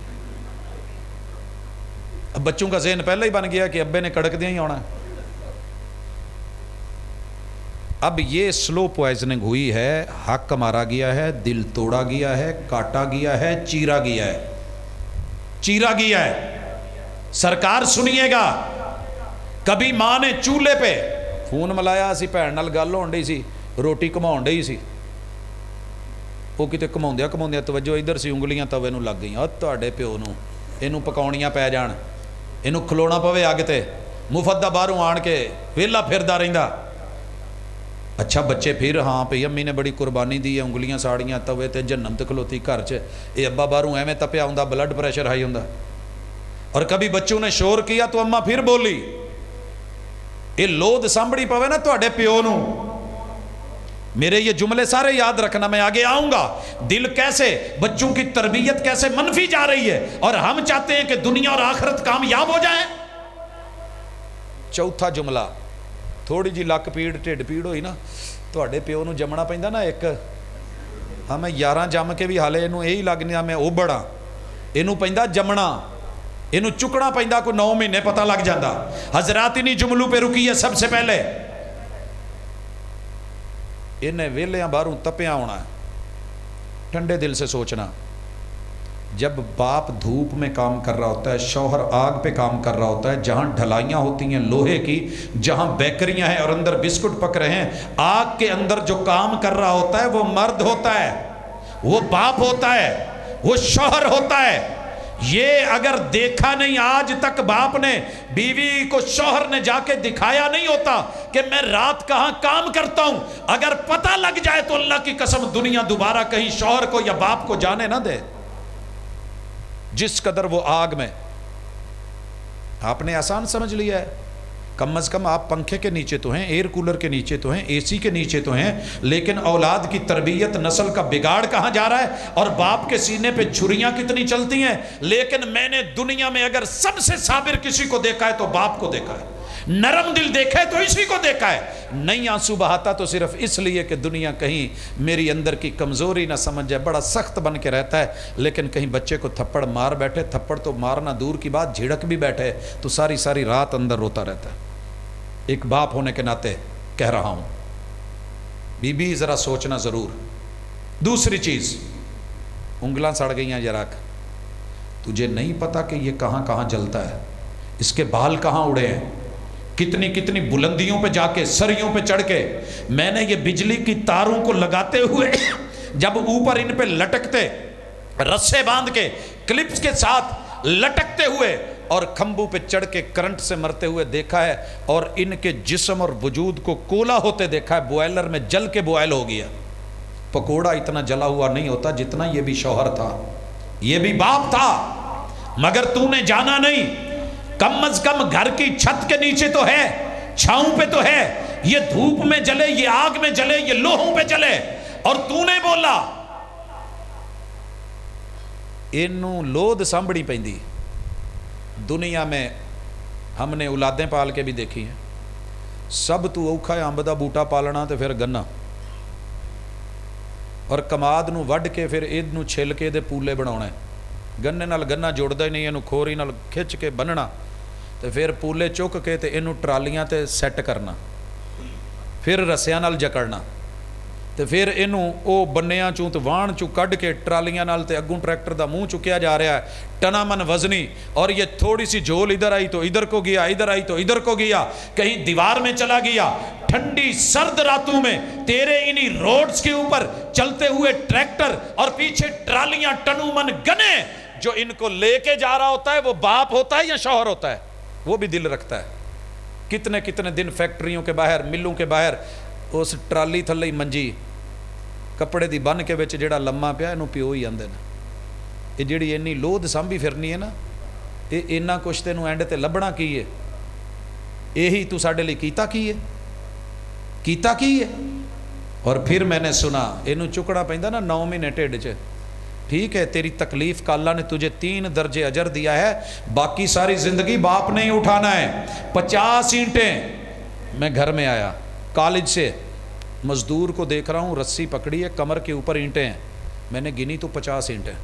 اب بچوں کا ذہن پہلے ہی بن گیا کہ ابے نے کڑک دیا ہی ہونا ہے۔ اب یہ سلو پوائزننگ ہوئی ہے، حق مارا گیا ہے، دل توڑا گیا ہے، کاٹا گیا ہے، چیرا گیا ہے، چیرا گیا ہے۔ سرکار سنیے گا، کبھی ماں نے چولہے پہ فون ملایا سی، بھن نال گل ہون ڈئی سی، روٹی کماؤن ڈئی سی، وہ کتے کماؤندیا کماؤندیا توجہ ادھر سی، انگلیاں توے نوں لگ گئیں، اور تواڈے پیو نوں اینوں پکاؤنیاں پی جان، اینوں کھلونا پوے اگ تے، مفت دا باہروں آن کے ویلا پھردا رہندا۔ اچھا بچے پھر ہاں پئی امی نے بڑی قربانی دی ہے، انگلیاں ساڑیاں توے تے جنم تے کھلوتی گھر چ، اے ابا باہروں ایویں تپیا ہوندا، بلڈ پریشر ہائی ہوندا۔ اور کبھی بچوں نے شور کیا تو اماں پھر بولی، اے لود سامبڑی پوے نا تواڈے پیو نوں۔ میرے یہ جملے سارے یاد رکھنا، میں آگے آؤں گا۔ دل کیسے، بچوں کی تربیت کیسے منفی جا رہی ہے، اور ہم چاہتے ہیں کہ دنیا اور آخرت کامیاب ہو جائیں۔ چوتھا جملہ، تھوڑی جی لک پیڑ ٹھڈ پیڑ ہوئی نا، تواڈے پیو نوں جمنا پیندا نا ایک، ہاں میں یاراں جم کے بھی حالے اینوں یہی لگنا میں او بڑا، اینوں پیندا جمنا، اینوں چکنا پیندا کوئی نو مہینے پتہ لگ جاندہ۔ حضرات انہی جملوں پہ رکیے سب سے پہلے۔ انہیں ویلیاں باہروں تپیاں ہونا ہے، ٹھنڈے دل سے سوچنا، جب باپ دھوپ میں کام کر رہا ہوتا ہے، شوہر آگ پہ کام کر رہا ہوتا ہے، جہاں ڈھلائیاں ہوتی ہیں لوہے کی، جہاں بیکریاں ہیں اور اندر بسکٹ پک رہے ہیں، آگ کے اندر جو کام کر رہا ہوتا ہے وہ مرد ہوتا ہے، وہ باپ ہوتا ہے، وہ شوہر ہوتا ہے۔ یہ اگر دیکھا نہیں آج تک باپ نے، بیوی کو شوہر نے جا کے دکھایا نہیں ہوتا کہ میں رات کہاں کام کرتا ہوں، اگر پتہ لگ جائے تو اللہ کی قسم دنیا دوبارہ کہیں شوہر کو یا باپ کو جانے نہ دے۔ جس قدر وہ آگ میں، آپ نے آسان سمجھ لیا ہے، کم از کم آپ پنکھے کے نیچے تو ہیں، ایئر کولر کے نیچے تو ہیں، اے سی کے نیچے تو ہیں، لیکن اولاد کی تربیت، نسل کا بگاڑ کہاں جا رہا ہے، اور باپ کے سینے پہ چھریاں کتنی چلتی ہیں۔ لیکن میں نے دنیا میں اگر سب سے صابر کسی کو دیکھا ہے تو باپ کو دیکھا ہے، نرم دل دیکھا ہے تو اسی کو دیکھا ہے۔ نہیں آنسو بہاتا تو صرف اس لیے کہ دنیا کہیں میری اندر کی کمزوری نہ سمجھ جائے، بڑا سخت بن کے رہتا ہے، لیکن کہیں بچے کو تھپڑ مار بیٹھے، تھپڑ تو مارنا دور کی بات، جھڑک بھی بیٹھے تو ساری ساری رات اندر روتا رہتا ہے۔ ایک باپ ہونے کے ناطے کہہ رہا ہوں، بی بی ذرا سوچنا ضرور۔ دوسری چیز، انگلاں سڑ گئی ہیں یراک، تجھے نہیں پتا کہ یہ کہاں کہاں جلتا ہے، اس کے بال کہاں اڑے ہیں، کتنی کتنی بلندیوں پہ جا کے، سریوں پہ چڑھ کے میں نے یہ بجلی کی تاروں کو لگاتے ہوئے جب اوپر ان پہ لٹکتے، رسے باندھ کے کلپس کے ساتھ لٹکتے ہوئے اور کھمبوں پہ چڑھ کے کرنٹ سے مرتے ہوئے دیکھا ہے، اور ان کے جسم اور وجود کو کولا ہوتے دیکھا ہے، بوائلر میں جل کے بوائل ہو گیا۔ پکوڑا اتنا جلا ہوا نہیں ہوتا جتنا یہ بھی شوہر تھا، یہ بھی باپ تھا، مگر تو نے جانا نہیں۔ کم از کم گھر کی چھت کے نیچے تو ہے، چھاؤں پہ تو ہے، یہ دھوپ میں جلے، یہ آگ میں جلے، یہ لوہوں پہ جلے، اور تو نے بولا इनू लोध सांभनी पैंदी। दुनिया में हमने औलादें पाल के भी देखी हैं, सब तू औखा है अंब दा बूटा पालना तो फिर गन्ना, और कमाद नू वढ़ के फिर इनू छिल के दे पूले बनाउणे। गन्ने नाल गन्ना जुड़दा ही नहीं, इनू खोरी नाल खिच के बन्नना तो फिर पूले चुक के ते इनू ट्रालियां ते सैट करना, फिर रस्सियां नाल जकड़ना, तो फिर इनू ओ बन्नियां चूं ते वाहण चूं कढ़ के ट्रालियां नाल ते अग्गों ट्रैक्टर दा मुँह चुकिया जा रहा है, टना मन वजनी। और ये थोड़ी सी झोल इधर आई तो इधर को गया, इधर आई तो इधर को गया, कहीं दीवार में चला गया। ठंडी सर्द रातों में तेरे इन्हीं रोड्स के ऊपर चलते हुए ट्रैक्टर और पीछे ट्रालियां टनू मन गने, जो इनको लेके जा रहा होता है वो बाप होता है या शौहर होता है, वो भी दिल रखता है। कितने कितने दिन फैक्ट्रियों के बाहर, मिलों के बाहर उस ट्राली थले ही मंजी कपड़े दी बन के विच जेड़ा लम्मा पिया, इनू प्यो ही आंदे ने। ये जिहड़ी इन्नी लोध सांभी फिरनी है ना, ये इन्ना कुछ तेनू एंड ते लभना की है, यही तू साडे लई कीता की है, कीता की है। और फिर मैंने सुना इनू चुकना पैंदा ना नौ महीने ढिड च। ठीक है, तेरी तकलीफ का अल्लाह ने तुझे तीन दर्जे अजर दिया है, बाकी सारी जिंदगी बाप ने ही उठाना है। पचास ईंटें, मैं घर में आया कॉलेज से, मजदूर को देख रहा हूँ, रस्सी पकड़ी है, कमर के ऊपर ईंटें हैं, मैंने गिनी तो पचास ईंटें।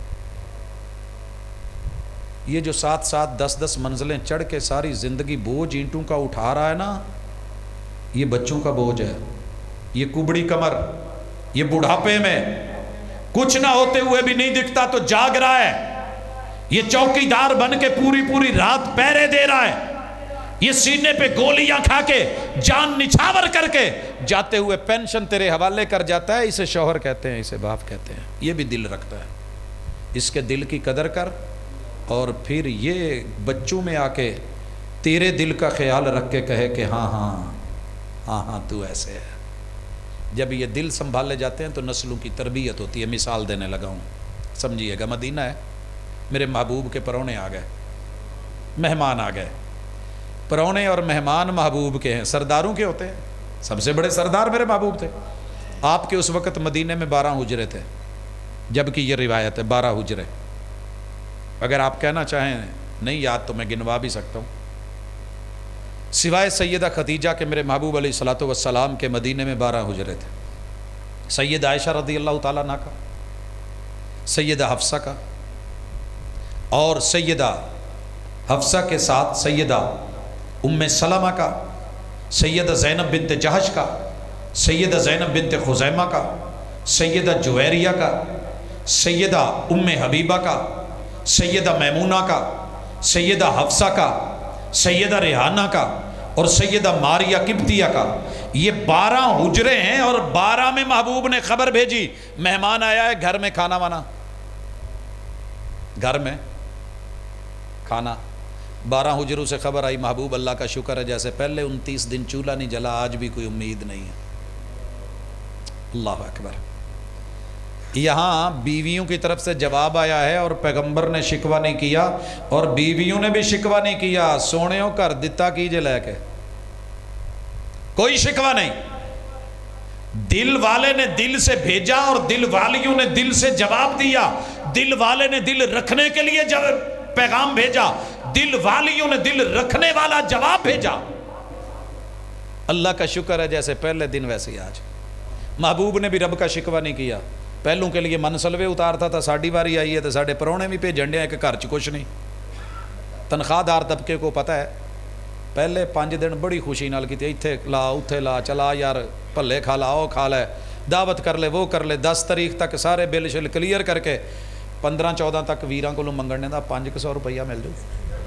ये जो सात सात दस दस मंजिलें चढ़ के सारी जिंदगी बोझ ईंटों का उठा रहा है ना, ये बच्चों का बोझ है। ये कुबड़ी कमर, ये बुढ़ापे में कुछ ना होते हुए भी नहीं दिखता तो जाग रहा है। ये चौकीदार बन के पूरी पूरी रात पहरे दे रहा है। ये सीने पे गोलियां खा के जान निछावर करके जाते हुए पेंशन तेरे हवाले कर जाता है। इसे शौहर कहते हैं, इसे बाप कहते हैं। ये भी दिल रखता है, इसके दिल की कदर कर। और फिर ये बच्चों में आके तेरे दिल का ख्याल रख के कहे कि हाँ हाँ हाँ हाँ तू ऐसे है। जब ये दिल संभाले जाते हैं तो नस्लों की तरबियत होती है। मिसाल देने लगा हूँ, समझिएगा। मदीना है, मेरे महबूब के परौने आ गए, मेहमान आ गए। परौने और मेहमान महबूब के हैं, सरदारों के होते हैं। सबसे बड़े सरदार मेरे महबूब थे। आपके उस वक़्त मदीने में बारह हुजरे थे, जबकि ये रिवायत है बारह हुजरे। अगर आप कहना चाहें नहीं याद तो मैं गिनवा भी सकता हूँ। सिवाय सैयदा खदीजा के मेरे महबूब अलैहिस्सलातु वस्सलाम के मदीने में बारह हुजरे थे। सैयद आयशा रदी अल्लाह ताला अन्हा का, सैयदा हफ्सा का, और सैयदा हफ्सा के साथ सैयदा उम्मे सलमा का, सैयदा ज़ैनब बिनत जहश का, सैयदा ज़ैनब बिनत खुज़ैमा का, सैयदा जुवैरिया का, सैयदा उम्मे हबीबा का, सैयदा मैमूना का, सैयदा हफ्सा का, सैयदा रेहाना का और सैयदा मारिया किब्तिया का। ये बारह हुजरे हैं और बारह में महबूब ने खबर भेजी मेहमान आया है, घर में खाना वाना, घर में खाना। बारह हुजरों से खबर आई, महबूब अल्लाह का शुक्र है जैसे पहले उनतीस दिन चूल्हा नहीं जला, आज भी कोई उम्मीद नहीं है। अल्लाह अकबर। यहाँ बीवियों की तरफ से जवाब आया है और पैगंबर ने शिकवा नहीं किया और बीवियों ने भी शिकवा नहीं किया। सोने घर दिता कीजे लैके, कोई शिकवा नहीं। दिल वाले ने दिल से भेजा और दिल वालियों ने दिल से जवाब दिया। दिल वाले ने दिल रखने के लिए जब पैगाम भेजा, दिल वालियों ने दिल रखने वाला जवाब भेजा। अल्लाह का शुक्र है जैसे पहले दिन वैसे ही आज। महबूब ने भी रब का शिकवा नहीं किया। पहलों के लिए मनसलवे उतारता था, साड़ी बारी आई है तो साढ़े परौने भी भेजन डे, एक घर च कुछ नहीं। तनख्वाहदार तबके को पता है, पहले पाँच दिन बड़ी खुशी नाल की, इत्थे ला उत्थे ला, चला यार भले खा ला, ओ खा लै, दावत कर ले, वो कर ले। दस तारीख तक सारे बिल शिल क्लीयर करके पंद्रह चौदह तक वीरां को मंगने का पाँच सौ रुपया मिल जाऊ।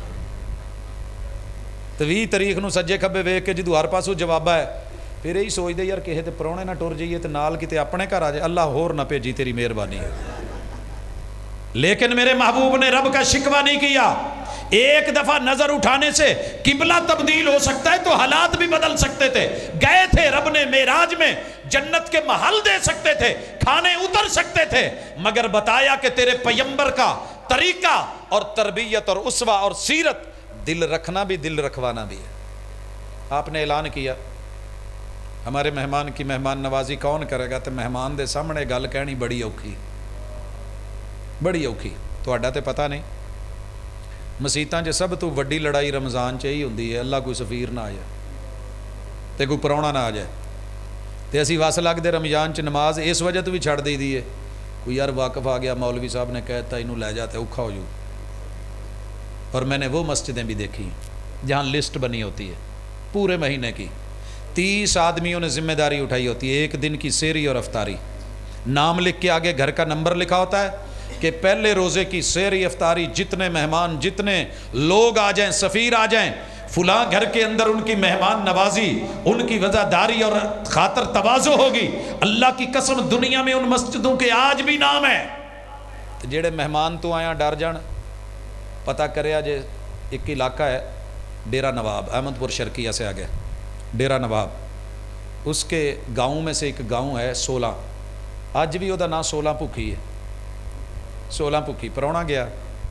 तो भी तारीख को सज्जे खब्बे वेख के जो हर पासों जवाब है, फिर यही सोचते यार किसी ते परौने ना टुर जाइए तो नाल किते अपने घर आ जाए, अल्लाह होर ना भेजी, तेरी मेहरबानी है। लेकिन मेरे महबूब ने रब का शिकवा नहीं किया। एक दफा नजर उठाने से किबला तब्दील हो सकता है तो हालात भी बदल सकते थे। गए थे रब ने मेराज में, जन्नत के महल दे सकते थे, खाने उतर सकते थे, मगर बताया कि तेरे पैगंबर का तरीका और तरबियत और उसवा और सीरत, दिल रखना भी दिल रखवाना भी है। आपने ऐलान किया हमारे मेहमान की मेहमान नवाजी कौन करेगा, तो मेहमान दे सामने गल कहनी बड़ी औखी, बड़ी औखी। ਤੁਹਾਡਾ ਤੇ ਪਤਾ ਨਹੀਂ। ਮਸੀਤਾਂ 'ਚ ਸਭ ਤੋਂ ਵੱਡੀ ਲੜਾਈ ਰਮਜ਼ਾਨ 'ਚ ਹੀ ਹੁੰਦੀ ਹੈ, ਅੱਲਾ ਕੋਈ ਸਫੀਰ ਨਾ ਆ ਜਾਏ ਤੇ ਕੋਈ ਪ੍ਰਾਹੁਣਾ ਨਾ ਆ ਜਾਏ। ਤੇ ਅਸੀਂ ਵਸ ਲੱਗਦੇ ਰਮਜ਼ਾਨ 'ਚ ਨਮਾਜ਼ ਇਸ ਵਜ੍ਹਾ ਤੋਂ ਵੀ ਛੱਡ ਦਈ ਦੀ ਹੈ, کوئی یار واقف آ گیا مولوی صاحب نے کہتا انہوں لے جاتے اوکھا ہو جو۔ اور میں نے وہ مسجدیں بھی دیکھی جہاں لسٹ بنی ہوتی ہے پورے مہینے کی، تیس آدمیوں نے ذمہ داری اٹھائی ہوتی ہے، ایک دن کی سحری اور افطاری، نام لکھ کے آگے گھر کا نمبر لکھا ہوتا ہے کہ پہلے روزے کی سحری افطاری جتنے مہمان جتنے لوگ آ جائیں، سفیر آ جائیں، فلاں گھر کے اندر ان کی مہمان نوازی، ان کی وفاداری اور خاطر تواضع ہوگی۔ اللہ کی قسم دنیا میں ان مسجدوں کے آج بھی نام ہے۔ تو جڑے مہمان تو آیا ڈر جان، پتہ کرے آج ایک علاقہ ہے ڈیرہ نواب، احمد پور شرکیہ سے آگے ڈیرہ نواب، اس کے گاؤں میں سے ایک گاؤں ہے سولہ، آج بھی وہ دا نام سولہ بھوکھی ہے، سولہ بھوکھی۔ پراؤنا گیا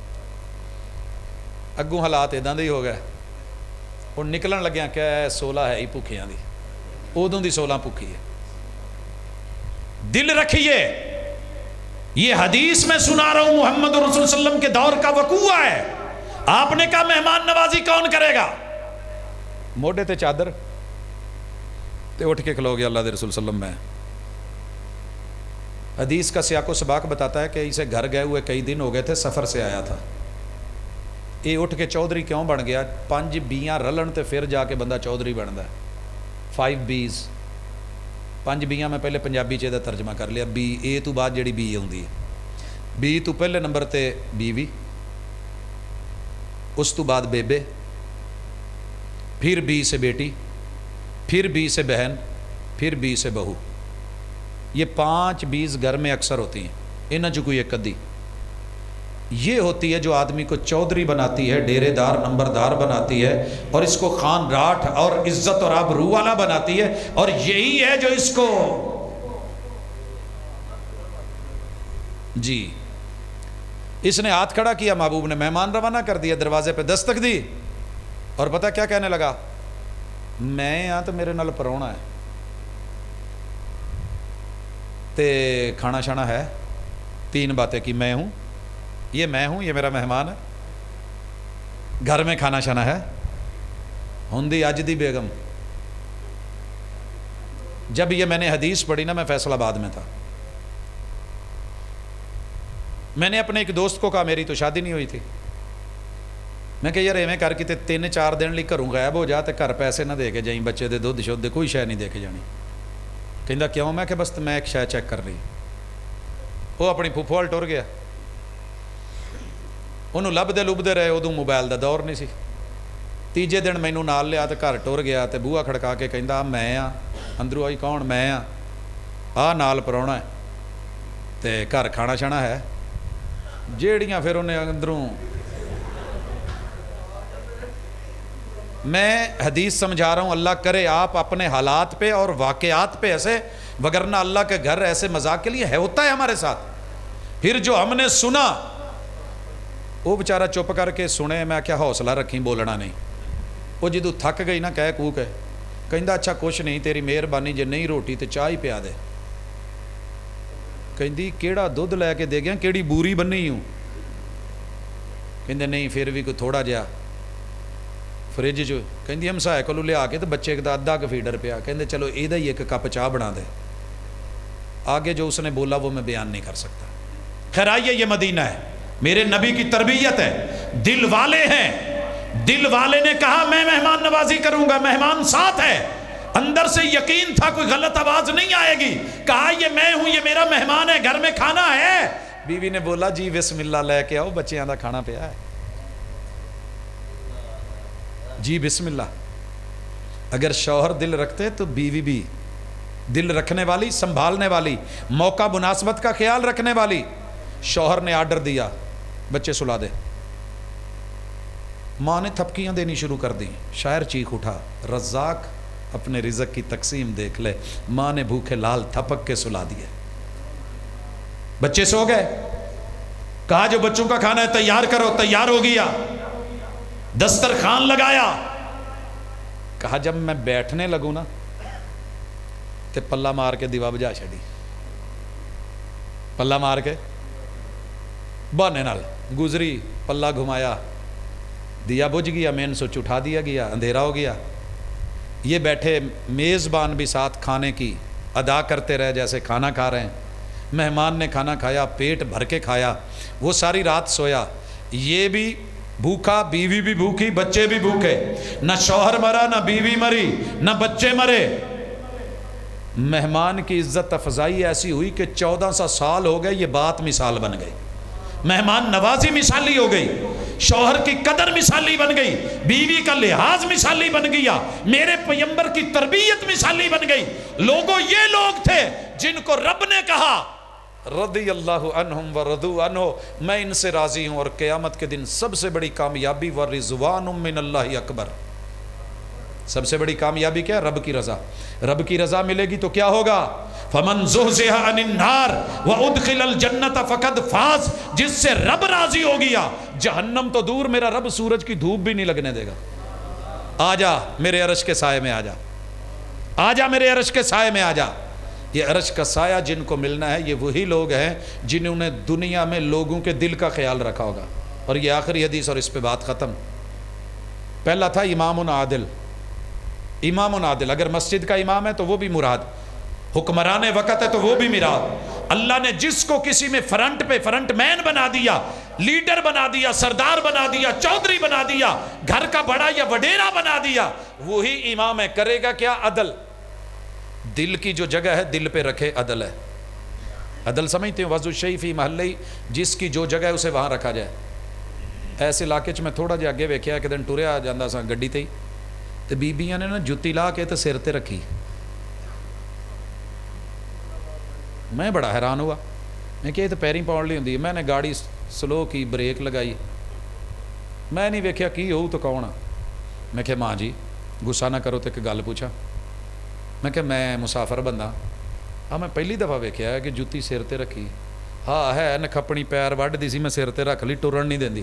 اگوں حالات اداں دے ہی ہو گئے، اور نکلن لگیا کہ سولہ ہے ہی بھوکھیاں دی، ادوں دی سولہ بھوکھی ہے۔ دل رکھیے، یہ حدیث میں سنا رہا ہوں محمد رسول صلی اللہ علیہ وسلم کے دور کا وقوع ہے۔ آپ نے کہا مہمان نوازی کون کرے گا؟ موڈے تے چادر تے اٹھ کے کھلو گیا اللہ دے رسول صلی اللہ علیہ وسلم میں۔ حدیث کا سیاق و سباق بتاتا ہے کہ اسے گھر گئے ہوئے کئی دن ہو گئے تھے، سفر سے آیا تھا، یہ اٹھ کے چودھری کیوں بن گیا؟ پانچ بیاں رلن تے پھر جا کے بندہ چودھری بنتا ہے، فائیو بیز، پانچ بیاں میں پہلے پنجابی چ ترجمہ کر لیا، بی اے تو بعد جڑی بی ہوندی ہے، بی تو پہلے نمبر تے بیوی، اس تو بعد بیبے، پھر بی سے بیٹی، پھر بی سے بہن، پھر بی سے بہو۔ یہ پانچ بیز گھر میں اکثر ہوتی ہیں، انہاں جو کوئی ایک ادھی یہ ہوتی ہے جو آدمی کو چودھری بناتی ہے، ڈیرے دار نمبردار بناتی ہے، اور اس کو خان راٹھ اور عزت اور آبرو والا بناتی ہے، اور یہی ہے جو اس کو جی اس نے ہاتھ کھڑا کیا، محبوب نے مہمان روانہ کر دیا، دروازے پہ دستک دی، اور پتہ کیا کہنے لگا؟ میں ہاں تو میرے نال پراؤنا ہے تے کھانا شانا ہے، تین باتیں کی، میں ہوں، یہ میں ہوں، یہ میرا مہمان ہے، گھر میں کھانا شانا ہے۔ ہندی اج دی بیگم، جب یہ میں نے حدیث پڑھی نا، میں فیصل آباد میں تھا، میں نے اپنے ایک دوست کو کہا، میری تو شادی نہیں ہوئی تھی، میں کہ یار ایویں کر کے تین چار دن لی گھروں غائب ہو جا تے گھر پیسے نہ دے کے جائیں، بچے دے دودھ شودھ کوئی شے نہیں دے کے جانی۔ کہندا کیوں؟ میں کہ بس میں ایک شے چیک کر رہی۔ وہ اپنی پھوپھو وال ٹر گیا، انہوں لبدے لبدے رہے، ادوں موبائل دا دور نہیں سی۔ تیجے دن مینوں نال لیا تے گھر ٹر گیا تے بوہا کھڑکا کے کہندا میں ہاں، اندروں آئی کون؟ میں ہاں، آ نال پراؤنا ہے تے گھر کھانا شانا ہے، جیڑیاں پھر انہیں اندروں۔ میں حدیث سمجھا رہا ہوں، اللہ کرے آپ اپنے حالات پہ اور واقعات پہ ایسے، وگرنہ اللہ کے گھر ایسے مذاق کے لیے ہے ہوتا ہے ہمارے ساتھ۔ پھر جو ہم نے سنا وہ بیچارہ چپ کر کے سنے، میں کیا حوصلہ رکھیں بولنا نہیں۔ وہ جدو تھک گئی نا کہہ کوک ہے، کہندا اچھا کچھ نہیں، تیری مہربانی، جے نہیں روٹی تے چاہ ہی پیا دے۔ کہندی کیڑا دودھ لے کے دے گیا، کیڑی بوری بنی ہوں؟ کہندے نہیں پھر بھی کوئی تھوڑا جہا فریج جو، کہندی ہمسائے کولوں لیا کے تو بچے دا ادھا کا فیڈر پیا، کہندے چلو ایدہ ہی ایک کپ چاہ بنا دے۔ آگے جو اس نے بولا وہ میں بیان نہیں کر سکتا۔ خیر آئیے، یہ مدینہ ہے، میرے نبی کی تربیت ہے، دل والے ہیں، دل والے نے کہا میں مہمان نوازی کروں گا، مہمان ساتھ ہے، اندر سے یقین تھا کوئی غلط آواز نہیں آئے گی، کہا یہ میں ہوں، یہ میرا مہمان ہے، گھر میں کھانا ہے۔ بیوی نے بولا جی بسم اللہ لے کے آؤ، بچیاں دا کھانا پیا ہے، جی بسم اللہ۔ اگر شوہر دل رکھتے تو بیوی بھی دل رکھنے والی، سنبھالنے والی، موقع مناسبت کا خیال رکھنے والی۔ شوہر نے آرڈر دیا بچے سلا دے، ماں نے تھپکیاں دینی شروع کر دیں، شاعر چیخ اٹھا رزاق اپنے رزق کی تقسیم دیکھ لے، ماں نے بھوکے لال تھپک کے سلا دیے، بچے سو گئے۔ کہا جو بچوں کا کھانا ہے تیار کرو، تیار ہو گیا، دسترخوان لگایا۔ کہا جب میں بیٹھنے لگوں نا تے پلہ مار کے دیوا بجا چھڑی، پلہ مار کے بہانے نال गुजरी, पल्ला घुमाया, दिया बुझ गया, मेन स्विच उठा दिया गया, अंधेरा हो गया। ये बैठे मेज़बान भी साथ खाने की अदा करते रहे जैसे खाना खा रहे हैं। मेहमान ने खाना खाया, पेट भर के खाया, वो सारी रात सोया, ये भी भूखा, बीवी भी भूखी, बच्चे भी भूखे, न शौहर मरा, न बीवी मरी, न बच्चे मरे। मेहमान की इज्जत अफजाई ऐसी हुई कि चौदह सौ साल हो गए, ये बात मिसाल बन गई। मेहमान नवाजी मिसाली हो गई, शौहर की कदर मिसाली बन गई, बीवी का लिहाज मिसाली बन गया, मेरे पैगंबर की तरबियत मिसाली बन गई। लोगों, ये लोग थे जिनको रब ने कहा रदी अल्लाहु अन्हुम व रदू अन्हु, मैं इनसे राजी हूँ, और क़यामत के दिन सबसे बड़ी कामयाबी व रिज़वानुम मिनल्लाहि अकबर। सबसे बड़ी कामयाबी क्या है? रब की रज़ा। रब की रज़ा मिलेगी तो क्या होगा? फमन ज़ुहज़िहा अनिन नार व उदखिलल जन्नत फ़क़द फ़ाज़, जिससे रब राजी हो गया, जहन्नम तो दूर, मेरा रब सूरज की धूप भी नहीं लगने देगा। आजा मेरे अर्श के साए में, आजा आजा मेरे अर्श के साए में आजा। ये अर्श का साया जिनको मिलना है, ये वही लोग हैं जिन्होंने दुनिया में लोगों के दिल का ख्याल रखा होगा। और ये आखिरी हदीस, और इस पे बात ख़त्म। पहला था इमामुन आदिल। इमामुन आदिल, अगर मस्जिद का इमाम है तो वो भी मुराद, हुक्मरान वक़्त है तो वो भी मुराद। अल्लाह ने जिसको किसी में फ्रंट पे फ्रंट मैन बना दिया, लीडर बना दिया, सरदार बना दिया, चौधरी बना दिया, घर का बड़ा या वडेरा बना दिया, वही इमाम है। करेगा क्या? अदल। दिल की जो जगह है दिल पे रखे, अदल है। अदल समझते हो? वज़ु शै फी महल्ली, जिसकी जो जगह है उसे वहाँ रखा जाए। ऐसे इलाके च मैं थोड़ा जिहा अगे वेख्या, एक दिन टुरिया जांदा सा गड्डी ते, ते बीबियां ने ना जुत्ती ला के ते सिर ते रखी। मैं बड़ा हैरान हुआ, मैं क्या ये तो पैरी पाउण लई हुंदी है। मैंने गाड़ी स्लो की, ब्रेक लगाई, मैं नहीं वेख्या की होऊ तो कौन आ। मैं क्या माँ जी गुस्सा ना करो, तो एक गल पूछा। मैं क्या मैं मुसाफर बंदा, हाँ मैं पहली दफ़ा वेख्या है कि जुत्ती सिर ते रखी। हाँ है नखपनी, पैर वड्ढदी सी, मैं सिर ते रख ली, टुरन नहीं देंदी।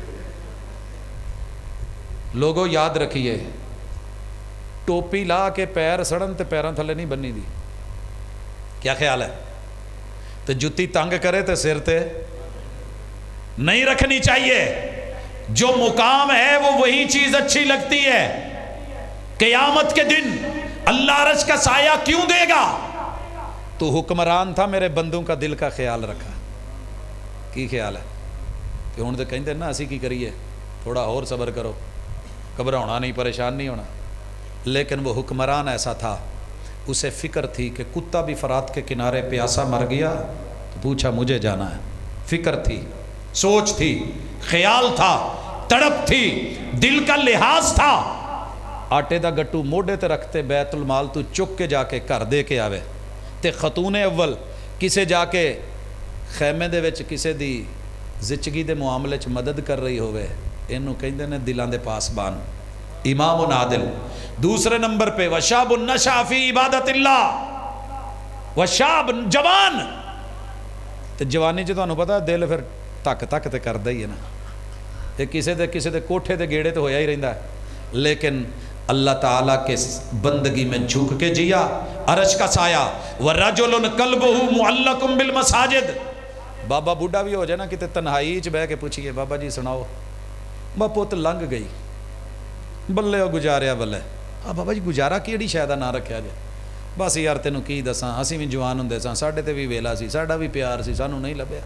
लोगों याद रखिए, टोपी ला के पैर सड़न ते पैरों थले नहीं बन्नी दी। क्या ख्याल है? तो जुत्ती तंग करे तो सिर ते नहीं रखनी चाहिए। जो मुकाम है वो वही चीज अच्छी लगती है। क़यामत के दिन अल्लाह अर्श का साया क्यों देगा? तो हुक्मरान था, मेरे बंदों का दिल का ख्याल रखा। की ख्याल है? कि हुण तो कहते ना असी की करिए, थोड़ा और सब्र करो, घबराना नहीं, परेशान नहीं होना। लेकिन वो हुक्मरान ऐसा था, उसे फ़िक्र थी कि कुत्ता भी फरात के किनारे प्यासा मर गया तो पूछा मुझे जाना है। फ़िक्र थी, सोच थी, ख्याल था, तड़प थी, दिल का लिहाज था। आटे दा गट्टू मोढ़े ते रखते बैतुल माल तू चुक के जाके घर दे के आवे, ते खतूने अव्वल किसे जाके खैमे दे विच किसे दी जिचगी दे मुआमले च मदद कर रही होवे, इनू कहंदे ने दिलां दे पासबान, इमामुन आदिल। दूसरे नंबर पे वशाबुन नशा फी इबादतिल्लाह, वशाब जवान। ते जवानी च तुहानू पता दिल फिर धक धक ते करदा ही है ना, ते किसे दे किसे दे कोठे ते गेड़े तो होया ही रहिंदा है। लेकिन अल्लाह ताला के बंदगी में झुक के जिया, अर्श का साया। व रजुलन कल्बुहु मुअल्लकुम बिल मसाजिद। बाबा बूढ़ा भी हो जाए ना, किते तन्हाई च बह के पूछिए बाबा जी सुनाओ, बा पुत लंघ गई, बल्ले ओ गुजारिया बल्ले। आ बाबा जी गुजारा किहड़ी शै दा नां रखिया जे? बस यार तेनू की दसां, असीं भी जवान हुंदे सां, साडे ते भी वेला सी, साडा भी प्यार सी, सानू नहीं लभ्या।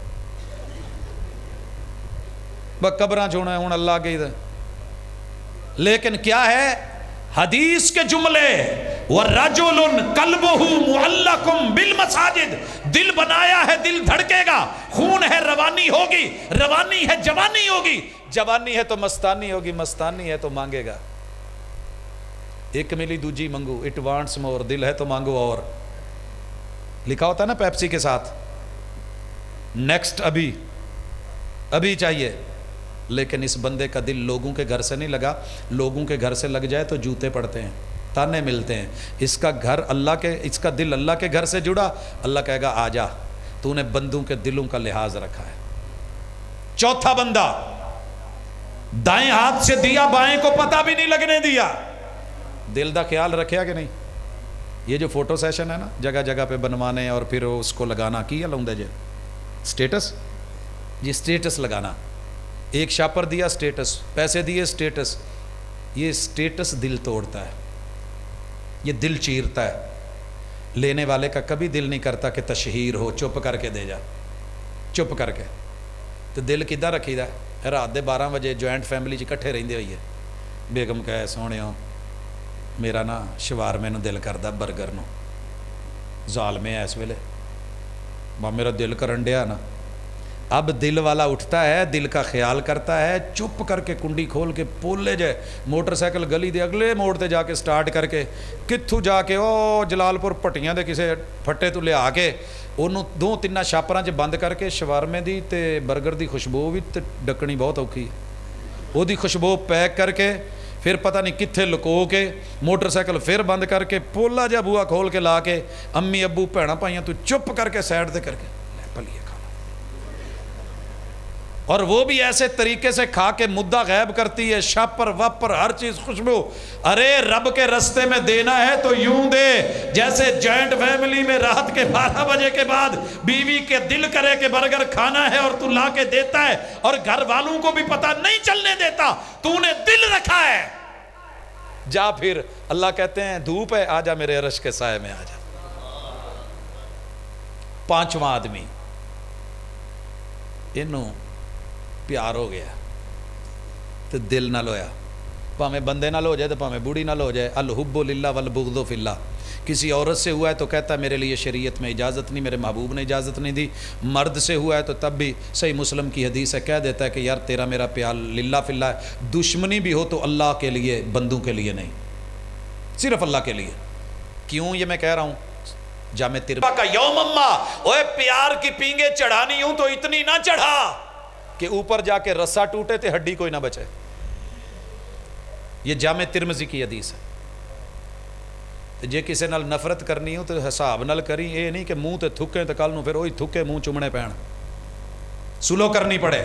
ब कबरां च होना हुण अल्लाह गई। लेकिन क्या है हदीस के जुमले, वरजुलुन कल्बुहु मुअल्लकुम बिल मसाजिद। दिल बनाया है, दिल धड़केगा, खून है रवानी होगी, रवानी है जवानी होगी, जवानी है तो मस्तानी होगी, मस्तानी है तो मांगेगा। एक मिली दूजी मंगू, इट वांट्स मोर, दिल है तो मांगो और। लिखा होता है ना पेप्सी के साथ, नेक्स्ट अभी अभी चाहिए। लेकिन इस बंदे का दिल लोगों के घर से नहीं लगा, लोगों के घर से लग जाए तो जूते पड़ते हैं, ताने मिलते हैं। इसका घर अल्लाह के, इसका दिल अल्लाह के घर से जुड़ा, अल्लाह कहेगा आजा, तूने बंदों के दिलों का लिहाज रखा है। चौथा बंदा, दाएं हाथ से दिया, बाएं को पता भी नहीं लगने दिया, दिल का ख्याल रखा कि नहीं। ये जो फोटो सेशन है ना, जगह जगह पे बनवाने और फिर उसको लगाना, की लाउंदे जे स्टेटस, जी स्टेटस लगाना, ایک شاپر دیا سٹیٹس، پیسے دیے سٹیٹس، یہ سٹیٹس دل توڑتا ہے، یہ دل چیرتا ہے، لینے والے کا کبھی دل نہیں کرتا کہ تشہیر ہو، چپ کر کے دے جا، چپ کر کے. تو دل کدھر رکھی دا؟ رات دے بارہ بجے جوائنٹ فیملی چ کٹھے رہندے ہوئی ہے، بیگم کہے سونےو میرا نا شوارمے نو دل کردا برگر نو، ظالمے ہے اس ویلے ماں میرا دل کرن ڈیا نا. اب دل والا اٹھتا ہے، دل کا خیال کرتا ہے، چپ کر کے کنڈی کھول کے پولے جائے موٹر سائیکل گلی دے اگلے موڑ تے جا کے سٹارٹ کر کے کتھوں جا کے او جلال پور پٹیاں دے کسے پھٹے تو لیا کے انہوں دو تین شاپراں چ بند کر کے شوارمے دی تے برگر دی خوشبو بھی تے ڈکنی بہت اوکھی ہے، وہ دی خوشبو پیک کر کے پھر پتہ نہیں کتھے لکو کے موٹر سائیکل پھر بند کر کے پولا جا بوا کھول کے لا کے امی ابو بھیڑاں پائیاں تو چپ کر کے سائڈ تے کر کے لے پلیے کھانا، اور وہ بھی ایسے طریقے سے کھا کے مدعا غائب کرتی ہے، شاپر واپر ہر چیز خوشبو. ارے رب کے رستے میں دینا ہے تو یوں دے جیسے جوائنٹ فیملی میں رات کے بارہ بجے کے بعد بیوی کے دل کرے کہ برگر کھانا ہے اور تو لا کے دیتا ہے اور گھر والوں کو بھی پتہ نہیں چلنے دیتا، تو نے دل رکھا ہے. جا پھر اللہ کہتے ہیں دھوپ ہے آجا میرے عرش کے سائے میں آجا. پانچواں آدمی انہوں پیار ہو گیا تو دل نہ لویا، پامیں بندے نہ لو جائے تو پامیں بوڑھی نہ لو جائے. الحب للہ والبغض فی اللہ. کسی عورت سے ہوا ہے تو کہتا ہے میرے لیے شریعت میں اجازت نہیں، میرے محبوب نے اجازت نہیں دی. مرد سے ہوا ہے تو تب بھی صحیح مسلم کی حدیث ہے، کہہ دیتا ہے کہ یار تیرا میرا پیار للہ فی اللہ ہے. دشمنی بھی ہو تو اللہ کے لیے، بندوں کے لیے نہیں، صرف اللہ کے لیے. کیوں یہ میں کہہ رہا ہوں؟ جامع ترمذی کا یوم اما، اوے پیار کی پینگے چڑھانی ہوں تو اتنی نہ چڑھا کہ اوپر جا کے رسا ٹوٹے تے ہڈی کوئی نہ بچے. یہ جامع ترمذی کی حدیث ہے. جے کسے نال نفرت کرنی ہو تو حساب نال کری، اے نہیں کہ منہ تے تھکے تے کل نو پھر وہی تھکے منہ چمنے پین، سلو کرنی پڑے.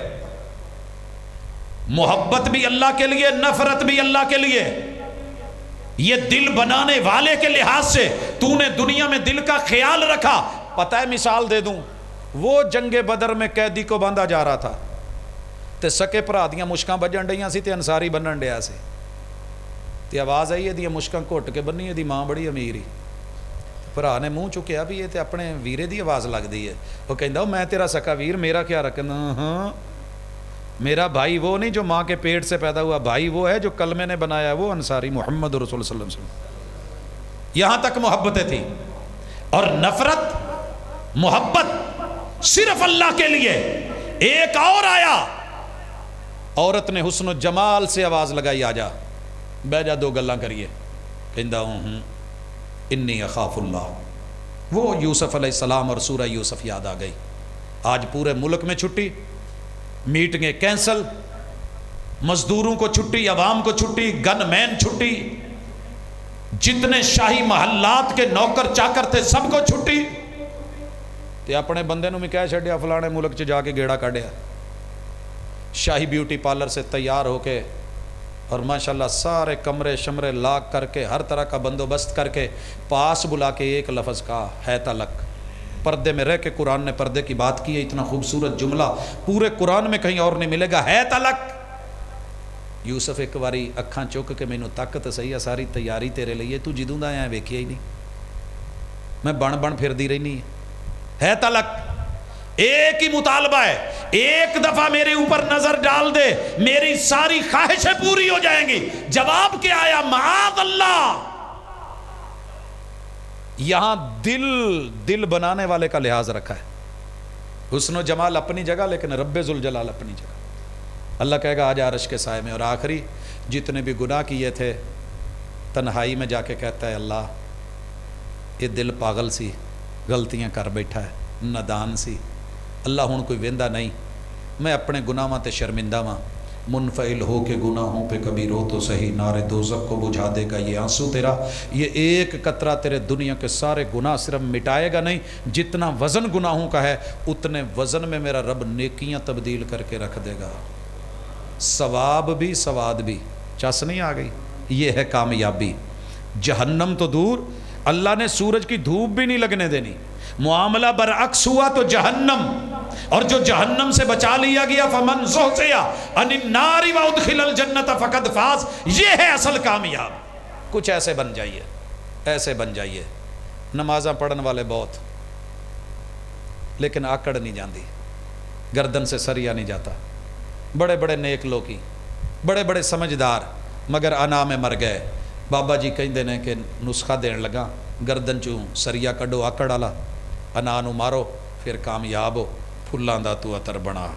محبت بھی اللہ کے لیے، نفرت بھی اللہ کے لیے. یہ دل بنانے والے کے لحاظ سے تو نے دنیا میں دل کا خیال رکھا. پتہ ہے مثال دے دوں، وہ جنگ بدر میں قیدی کو باندھا جا رہا تھا تے سکے بھرا دیاں مشکاں بجن ڈیاں سی تے انصاری بنن ڈیا سی تے آواز آئی ہے مشکاں گھٹ کے بنی ہے ماں بڑی امیری. بھرا نے منہ چکیا بھی یہ تے اپنے ویرے دی آواز لگدی ہے. وہ کہندا میں تیرا سکا ویر، میرا کیا رکھنا؟ ہاں میرا بھائی وہ نہیں جو ماں کے پیٹ سے پیدا ہوا، بھائی وہ ہے جو کلمے نے بنایا ہے، وہ انصاری محمد رسول صلی اللہ علیہ وسلم. یہاں تک محبتیں تھیں. اور نفرت محبت صرف اللہ کے لیے. ایک اور آیا، عورت نے حسن و جمال سے آواز لگائی آجا بہ جا دو گلاں کریے. کہندا ہوں انی اخاف اللہ. وہ یوسف علیہ السلام اور سورہ یوسف یاد آ گئی. آج پورے ملک میں چھٹی، میٹنگیں کینسل، مزدوروں کو چھٹی، عوام کو چھٹی، گن مین چھٹی، جتنے شاہی محلات کے نوکر چاکر تھے سب کو چھٹی. تے اپنے بندے نو میں کہہ چھڈیا فلانے ملک چ جا کے گیڑا کاڈیا. شاہی بیوٹی پارلر سے تیار ہو کے اور ماشاءاللہ سارے کمرے شمرے لاک کر کے ہر طرح کا بندوبست کر کے پاس بلا کے ایک لفظ کا ہے تلک. پردے میں رہ کے قرآن نے پردے کی بات کی ہے. اتنا خوبصورت جملہ پورے قرآن میں کہیں اور نہیں ملے گا، ہے تلک. یوسف ایک باری اکھاں چک کے مینوں تک تے صحیح، ساری تیاری تیرے لیے، تو جدوں دا آیا ویکھیا ہی نہیں، میں بن بن پھردی رہنی ہے تلک. ایک ہی مطالبہ ہے، ایک دفعہ میرے اوپر نظر ڈال دے میری ساری خواہشیں پوری ہو جائیں گی. جواب کیا آیا؟ معاذ اللہ. یہاں دل دل بنانے والے کا لحاظ رکھا ہے. حسن و جمال اپنی جگہ لیکن رب ذوالجلال اپنی جگہ. اللہ کہے گا آج عرش کے سائے میں. اور آخری جتنے بھی گناہ کیے تھے تنہائی میں جا کے کہتا ہے اللہ یہ دل پاگل سی، غلطیاں کر بیٹھا ہے، نادان سی. اللہ ہن کوئی ویندا نہیں، میں اپنے گناہاں تے شرمندہ ہاں. منفعل ہو کے گناہوں پہ کبھی رو تو صحیح، نار دوزخ کو بجھا دے گا یہ آنسو تیرا. یہ ایک قطرہ تیرے دنیا کے سارے گناہ صرف مٹائے گا نہیں، جتنا وزن گناہوں کا ہے اتنے وزن میں میرا رب نیکیاں تبدیل کر کے رکھ دے گا. ثواب بھی سواد بھی. چس نہیں آ گئی؟ یہ ہے کامیابی. جہنم تو دور، اللہ نے سورج کی دھوپ بھی نہیں لگنے دینی. معاملہ برعکس ہوا تو جہنم. اور جو جہنم سے بچا لیا گیا فمن زحزح عن النار وادخل الجنت فقد فاز، یہ ہے اصل کامیاب۔ کچھ ایسے بن جائیے، ایسے بن جائیے۔ نمازاں پڑھن والے بہت، لیکن آکڑ نہیں جاندی، گردن سے سریا نہیں جاتا، بڑے بڑے نیک لوکی، بڑے بڑے سمجھدار، مگر انا میں مر گئے۔ بابا جی کہیں دینے کہ نسخہ دین لگا، گردن چوں سریا کڈو آکڑ والا، انا نو مارو پھر کامیاب ہو، پھلاں دا تو عطر بنا،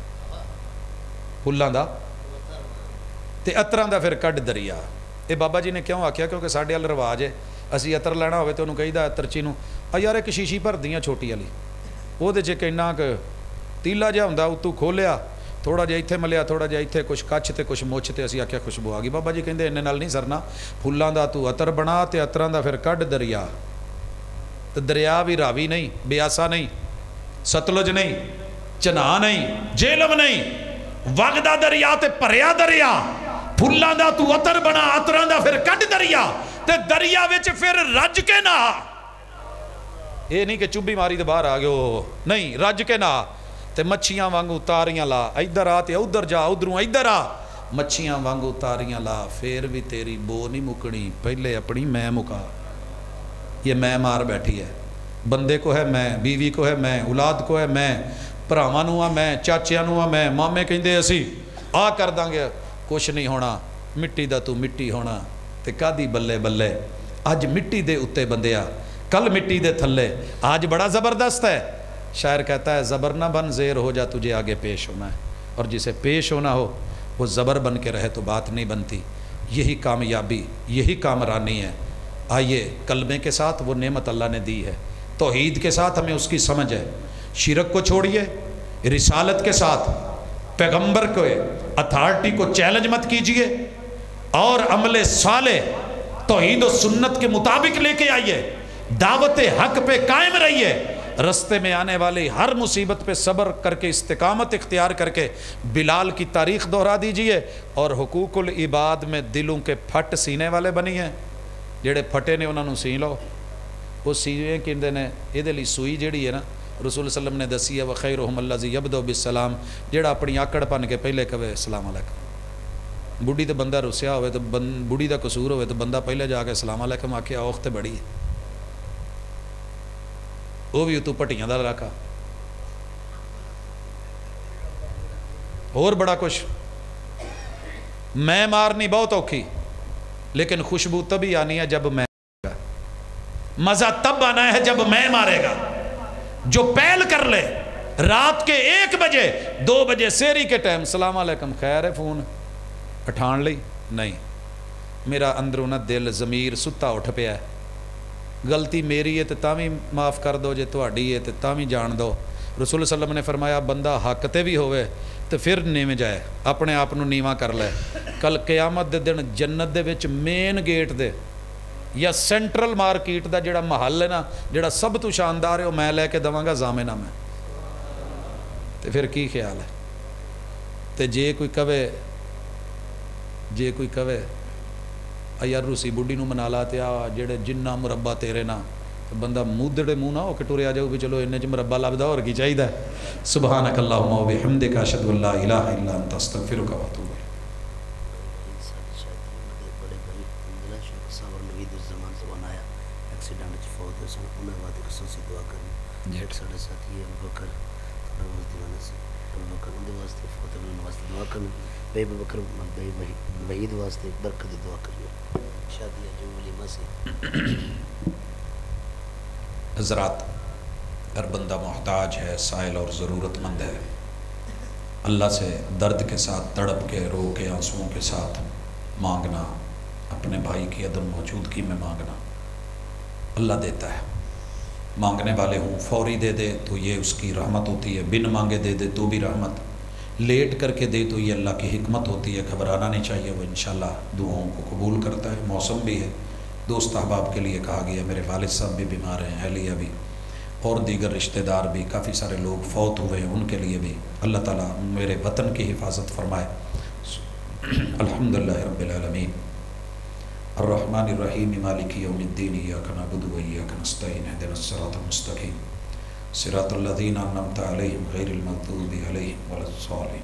پھلاں دا تے عطراں دا پھر کڈ دریا۔ اے بابا جی نے کیوں آکھیا؟ کیونکہ ساڈے ال رواج ہے، اسی عطر لینا ہوئے تو انہوں کہی دا عطرچی نو آ یار ایک شیشی بھر دیاں چھوٹی والی، وہ دے چ کہنا کہ تیلا جہا ہوندا اتوں کھولیا، تھوڑا جہا اتنے ملیا، تھوڑا جہا اتنے کچھ کچھ تے کچھ مچھ تے اسی آکھیا خوشبو آ گئی۔ بابا جی کہندے اننے نال نہیں سرنا، پھلاں دا تو عطر بنا تے عطراں دا پھر کڈ دریا۔ تے دریا بھی راوی نہیں، بیاسا نہیں، ستلج نہیں، چناہ نہیں، جہلم نہیں، وگدا دریا تے پریا دریا، پھلاں دا تو عطر بنا، عطراں دا پھر کڈ دریا، تے دریا وچ پھر رج کے نہ، یہ نہیں کہ چوبی ماری تے باہر آ گئے ہو، نہیں، رج کے نہ، تے مچھیاں وانگو تاریاں لا، ادھر آ تے ادھر جا، ادھروں ادھر آ، مچھیاں وانگو تاریاں لا، پھر بھی تیری بو نہیں مکڑی، پہلے اپنی میں مکا۔ یہ میں مار بیٹھی ہے، بندے کو ہے میں، بیوی کو ہے میں، اولاد کو ہے میں، بھراواں نوں آ میں، چاچیاں نوں آ میں، مامے کہندے اسی آ کر داں گے، کچھ نہیں ہونا، مٹی دا تو مٹی ہونا، تے کادی بلے بلے، آج مٹی دے اتے بندیا، کل مٹی دے تھلے، آج بڑا زبردست ہے۔ شاعر کہتا ہے زبر نہ بن زیر ہو جا، تجھے آگے پیش ہونا ہے، اور جسے پیش ہونا ہو وہ زبر بن کے رہے تو بات نہیں بنتی۔ یہی کامیابی، یہی کامرانی ہے۔ آئیے کلمے کے ساتھ وہ نعمت اللہ نے دی ہے، توحید کے ساتھ ہمیں اس کی سمجھ ہے، شرک کو چھوڑیے، رسالت کے ساتھ پیغمبر کو اتھارٹی کو چیلنج مت کیجئے، اور عمل صالح توحید و سنت کے مطابق لے کے آئیے، دعوت حق پہ قائم رہیے، رستے میں آنے والی ہر مصیبت پہ صبر کر کے استقامت اختیار کر کے بلال کی تاریخ دہرا دیجئے، اور حقوق العباد میں دلوں کے پھٹ سینے والے بنی ہیں، جڑے پھٹے نے انہوں نے سی لو، وہ سیویں کہندے نے، یہ دے لی سوئی جڑی ہے نا، رسول صلی اللہ علیہ وسلم نے دسی ہے وَخَيْرُهُمْ الَّذِي يَبْدَأُ بِالسَّلَامِ، جڑا اپنی آکڑ پن کے پہلے کہے السلام علیکم۔ بڑھی تے بندہ رسیا ہوئے تو بڑھی دا قصور ہوئے تو بندہ پہلے جا کے السلام علیکم آکھے اوخ تے بڑی ہے، وہ بھی اتو پٹیاں دا رکھا، اور بڑا کچھ۔ میں مارنی بہت اوکھی، لیکن خوشبو تبھی آنی ہے جب میں مارے گا، مزہ تب آنا ہے جب میں مارے گا۔ جو پہل کر لے رات کے ایک بجے دو بجے سیری کے ٹائم السلام علیکم خیر ہے فون اٹھان لی، نہیں، میرا اندرونہ دل ضمیر ستا اٹھ پیا ہے، غلطی میری ہے تو تاوی معاف کر دو، جے تہاڈی ہے تو تاوی جان دو۔ رسول صلی اللہ علیہ وسلم نے فرمایا بندہ حق تے بھی ہوئے تو پھر نیویں جائے، اپنے آپ نو نیواں کر لے، کل قیامت دے دن جنت دے وچ مین گیٹ دے یا سینٹرل مارکیٹ دا جڑا محل ہے نا، جڑا سب تو شاندار ہے، وہ میں لے کے دواں گا زامنہ میں، تے پھر کی خیال ہے؟ تے جے کوئی کہے جے کوئی کہے یار روسی بڈھی نو منا لا تے آ جڑے جنہ مربع تیرے نا، بندہ مودڑے منہ نہ ہو کے ٹریا جاؤ بھی چلو انہیں چ مربع لبدا اور کی چاہیے۔ سبحانک اللہم و بحمدک اشہد ان لا الہ الا انت استغفرک و اتوب الیک۔ وحید واسطے برکت دعا کریے، شادی جو ولیمہ سے۔ حضرات، ہر بندہ محتاج ہے، سائل اور ضرورت مند ہے، اللہ سے درد کے ساتھ تڑپ کے رو کے آنسوؤں کے ساتھ مانگنا، اپنے بھائی کی عدم موجودگی میں مانگنا، اللہ دیتا ہے۔ مانگنے والے ہوں فوری دے دے تو یہ اس کی رحمت ہوتی ہے، بن مانگے دے دے تو بھی رحمت، لیٹ کر کے دے تو یہ اللہ کی حکمت ہوتی ہے۔ گھبرانا نہیں چاہیے، وہ انشاءاللہ دعاؤں کو قبول کرتا ہے۔ موسم بھی ہے، دوست احباب کے لیے کہا گیا، میرے والد صاحب بھی بیمار ہیں، اہلیہ بھی، اور دیگر رشتہ دار بھی، کافی سارے لوگ فوت ہوئے ہیں، ان کے لیے بھی اللہ تعالیٰ میرے وطن کی حفاظت فرمائے۔ الحمدللہ رب العالمین الرحمن الرحیم مالک یوم الدین ایاک نعبد و ایاک نستعین اہدنا الصراط المستقیم सिरात अल्लज़ीना अनअमता अलैहिम गैरिल मग़ज़ूबि अलैहिम वलद्दाल्लीन।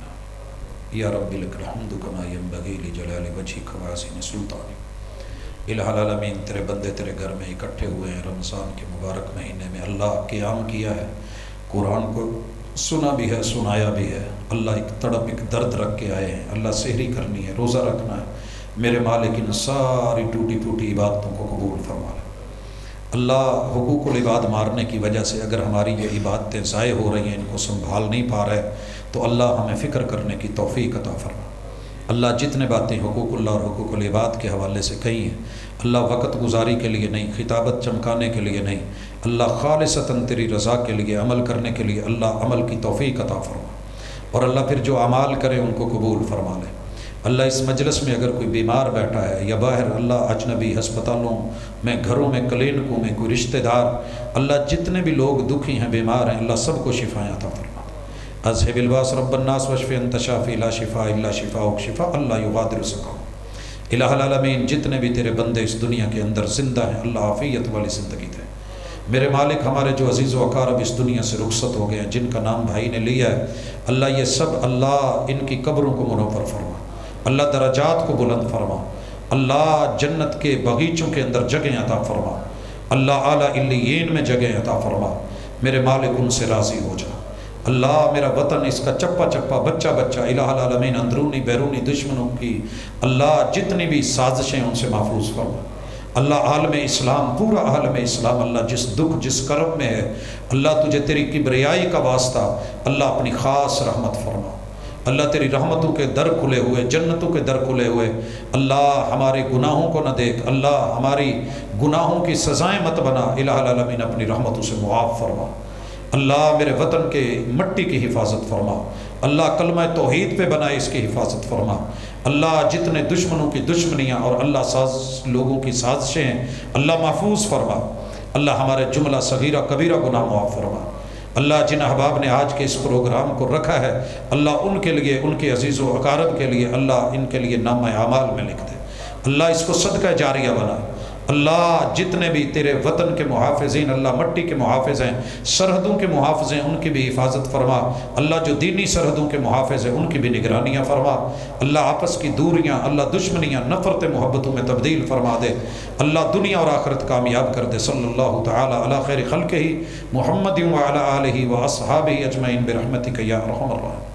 या रब्बी लकल हम्दु कमा यंबग़ी लिजलालि वजहिक व अज़ीम सुल्तानिक। इलाहुल आलमीन, तेरे बंदे तेरे घर में इकट्ठे हुए हैं रमज़ान के मुबारक महीने में। अल्लाह क़याम किया है, कुरान को सुना भी है, सुनाया भी है। अल्लाह एक तड़प एक दर्द रख के आए हैं। अल्लाह सहरी करनी है, रोज़ा रखना है। मेरे मालिक इन सारी टूटी फूटी इबादतों को कबूल फरमा ले। अल्लाह हुकूकुल इबाद मारने की वजह से अगर हमारी ये इबादतें ज़ाय हो रही हैं, इनको संभाल नहीं पा रहे, तो अल्लाह हमें फ़िक्र करने की तौफ़ीक़ अता फरमा। अल्लाह जितने बातें हुकूकुल्लाह और हुकूकुल इबाद के हवाले से कही हैं, अल्लाह वक़्त गुजारी के लिए नहीं, खिताबत चमकाने के लिए नहीं, अल्लाह खालिसतन तेरी रज़ा के लिए अमल करने के लिए अल्लाह अमल की तौफ़ीक़ अता फरमा। और अल्लाह फिर जो अमाल करे उनको कबूल फरमा ले। अल्लाह इस मजलिस में अगर कोई बीमार बैठा है या बाहर अल्लाह अजनबी हस्पतालों में, घरों में, क्लिनिकों में कोई रिश्तेदार, अल्लाह जितने भी लोग दुखी हैं, बीमार हैं, अल्लाह सबको शिफाएँ अता फरमा। अज़हिबिल बास रब्बन्नास वशफ़ि अंत शाफ़ी ला शिफ़ा इल्ला शिफ़ाउक शिफ़ा अल्ला युग़ादिरु सक़ाम। इलाहुल आलमीन, जितने भी तेरे बंदे इस दुनिया के अंदर ज़िंदा हैं, अल्लाह आफ़ियत वाली ज़िंदगी दे। मेरे मालिक, हमारे जो अज़ीज़ व अक़ारब इस दुनिया से रुखसत हो गए हैं, जिनका नाम भाई ने लिया है, अल्लाह ये सब अल्लाह इनकी कब्रों को मुनव्वर फरमा, अल्लाह दराजात को बुलंद फरमा, अल्लाह जन्नत के बगीचों के अंदर जगह अता फरमा, अल्लाह आला इल्लियीन में जगह अता फरमा। मेरे मालिक, उनसे राज़ी हो जा। अल्लाह मेरा वतन, इसका चप्पा चप्पा, बच्चा बच्चा, इलाहुल आलमीन, अंदरूनी बैरूनी दुश्मनों की अल्लाह जितनी भी साजिशें उनसे महफूज फरमा। अल्लाह आलम इस्लाम, पूरा आलम इस्लाम, अल्लाह जिस दुख जिस करब में है, अल्लाह तुझे तेरी किब्रियाई का वास्ता अल्लाह अपनी ख़ास रहमत फरमा। अल्लाह तेरी रहमतों के दर खुले हुए, जन्नतों के दर खुले हुए, अल्लाह हमारे गुनाहों को न देख, अल्लाह हमारी गुनाहों की सज़ाएँ मत बना, इलाहुल आलमीन अपनी रहमतों से मुआफ़ फरमा। अल्लाह मेरे वतन के मट्टी की हिफाजत फरमा, अल्लाह कलमा तौहीद पे बनाए इसकी हिफाजत फरमा। अल्लाह जितने दुश्मनों की दुश्मनियाँ और अल्लाह साज लोगों की साजिशें हैं, अल्लाह महफूज फरमा। अल्लाह हमारे जुमला सगीरा कबीरा गुनाह मुआफ़ फरमा। अल्लाह जिन अहबाब ने आज के इस प्रोग्राम को रखा है, अल्लाह उनके लिए, उनके अजीज़ व अकारब के लिए अल्लाह इनके लिए नाम आमाल में लिख दे। अल्लाह इसको सदका जारिया बना। अल्लाह जितने भी तेरे वतन के मुहाफ़िज़ीन, अल्लाह मट्टी के मुहाफ़िज़ हैं, सरहदों के मुहाफ़िज़ हैं, उनकी भी हिफाजत फरमा। अल्लाह जो दीनी सरहदों के मुहाफ़िज़ हैं, उनकी भी निगरानियाँ फरमा। अल्लाह आपस की दूरियाँ, अल्लाह दुश्मनियाँ, नफ़रत मोहब्बतों में तब्दील फरमा दे। अल्लाह दुनिया और आखिरत कामयाब कर दे। सल्लल्लाहु तआला अला खैरि खल्क़िही मुहम्मदिन व अला आलिही व अस्हाबिही अजमईन बिरहमतिक या अरहमर राहिमीन।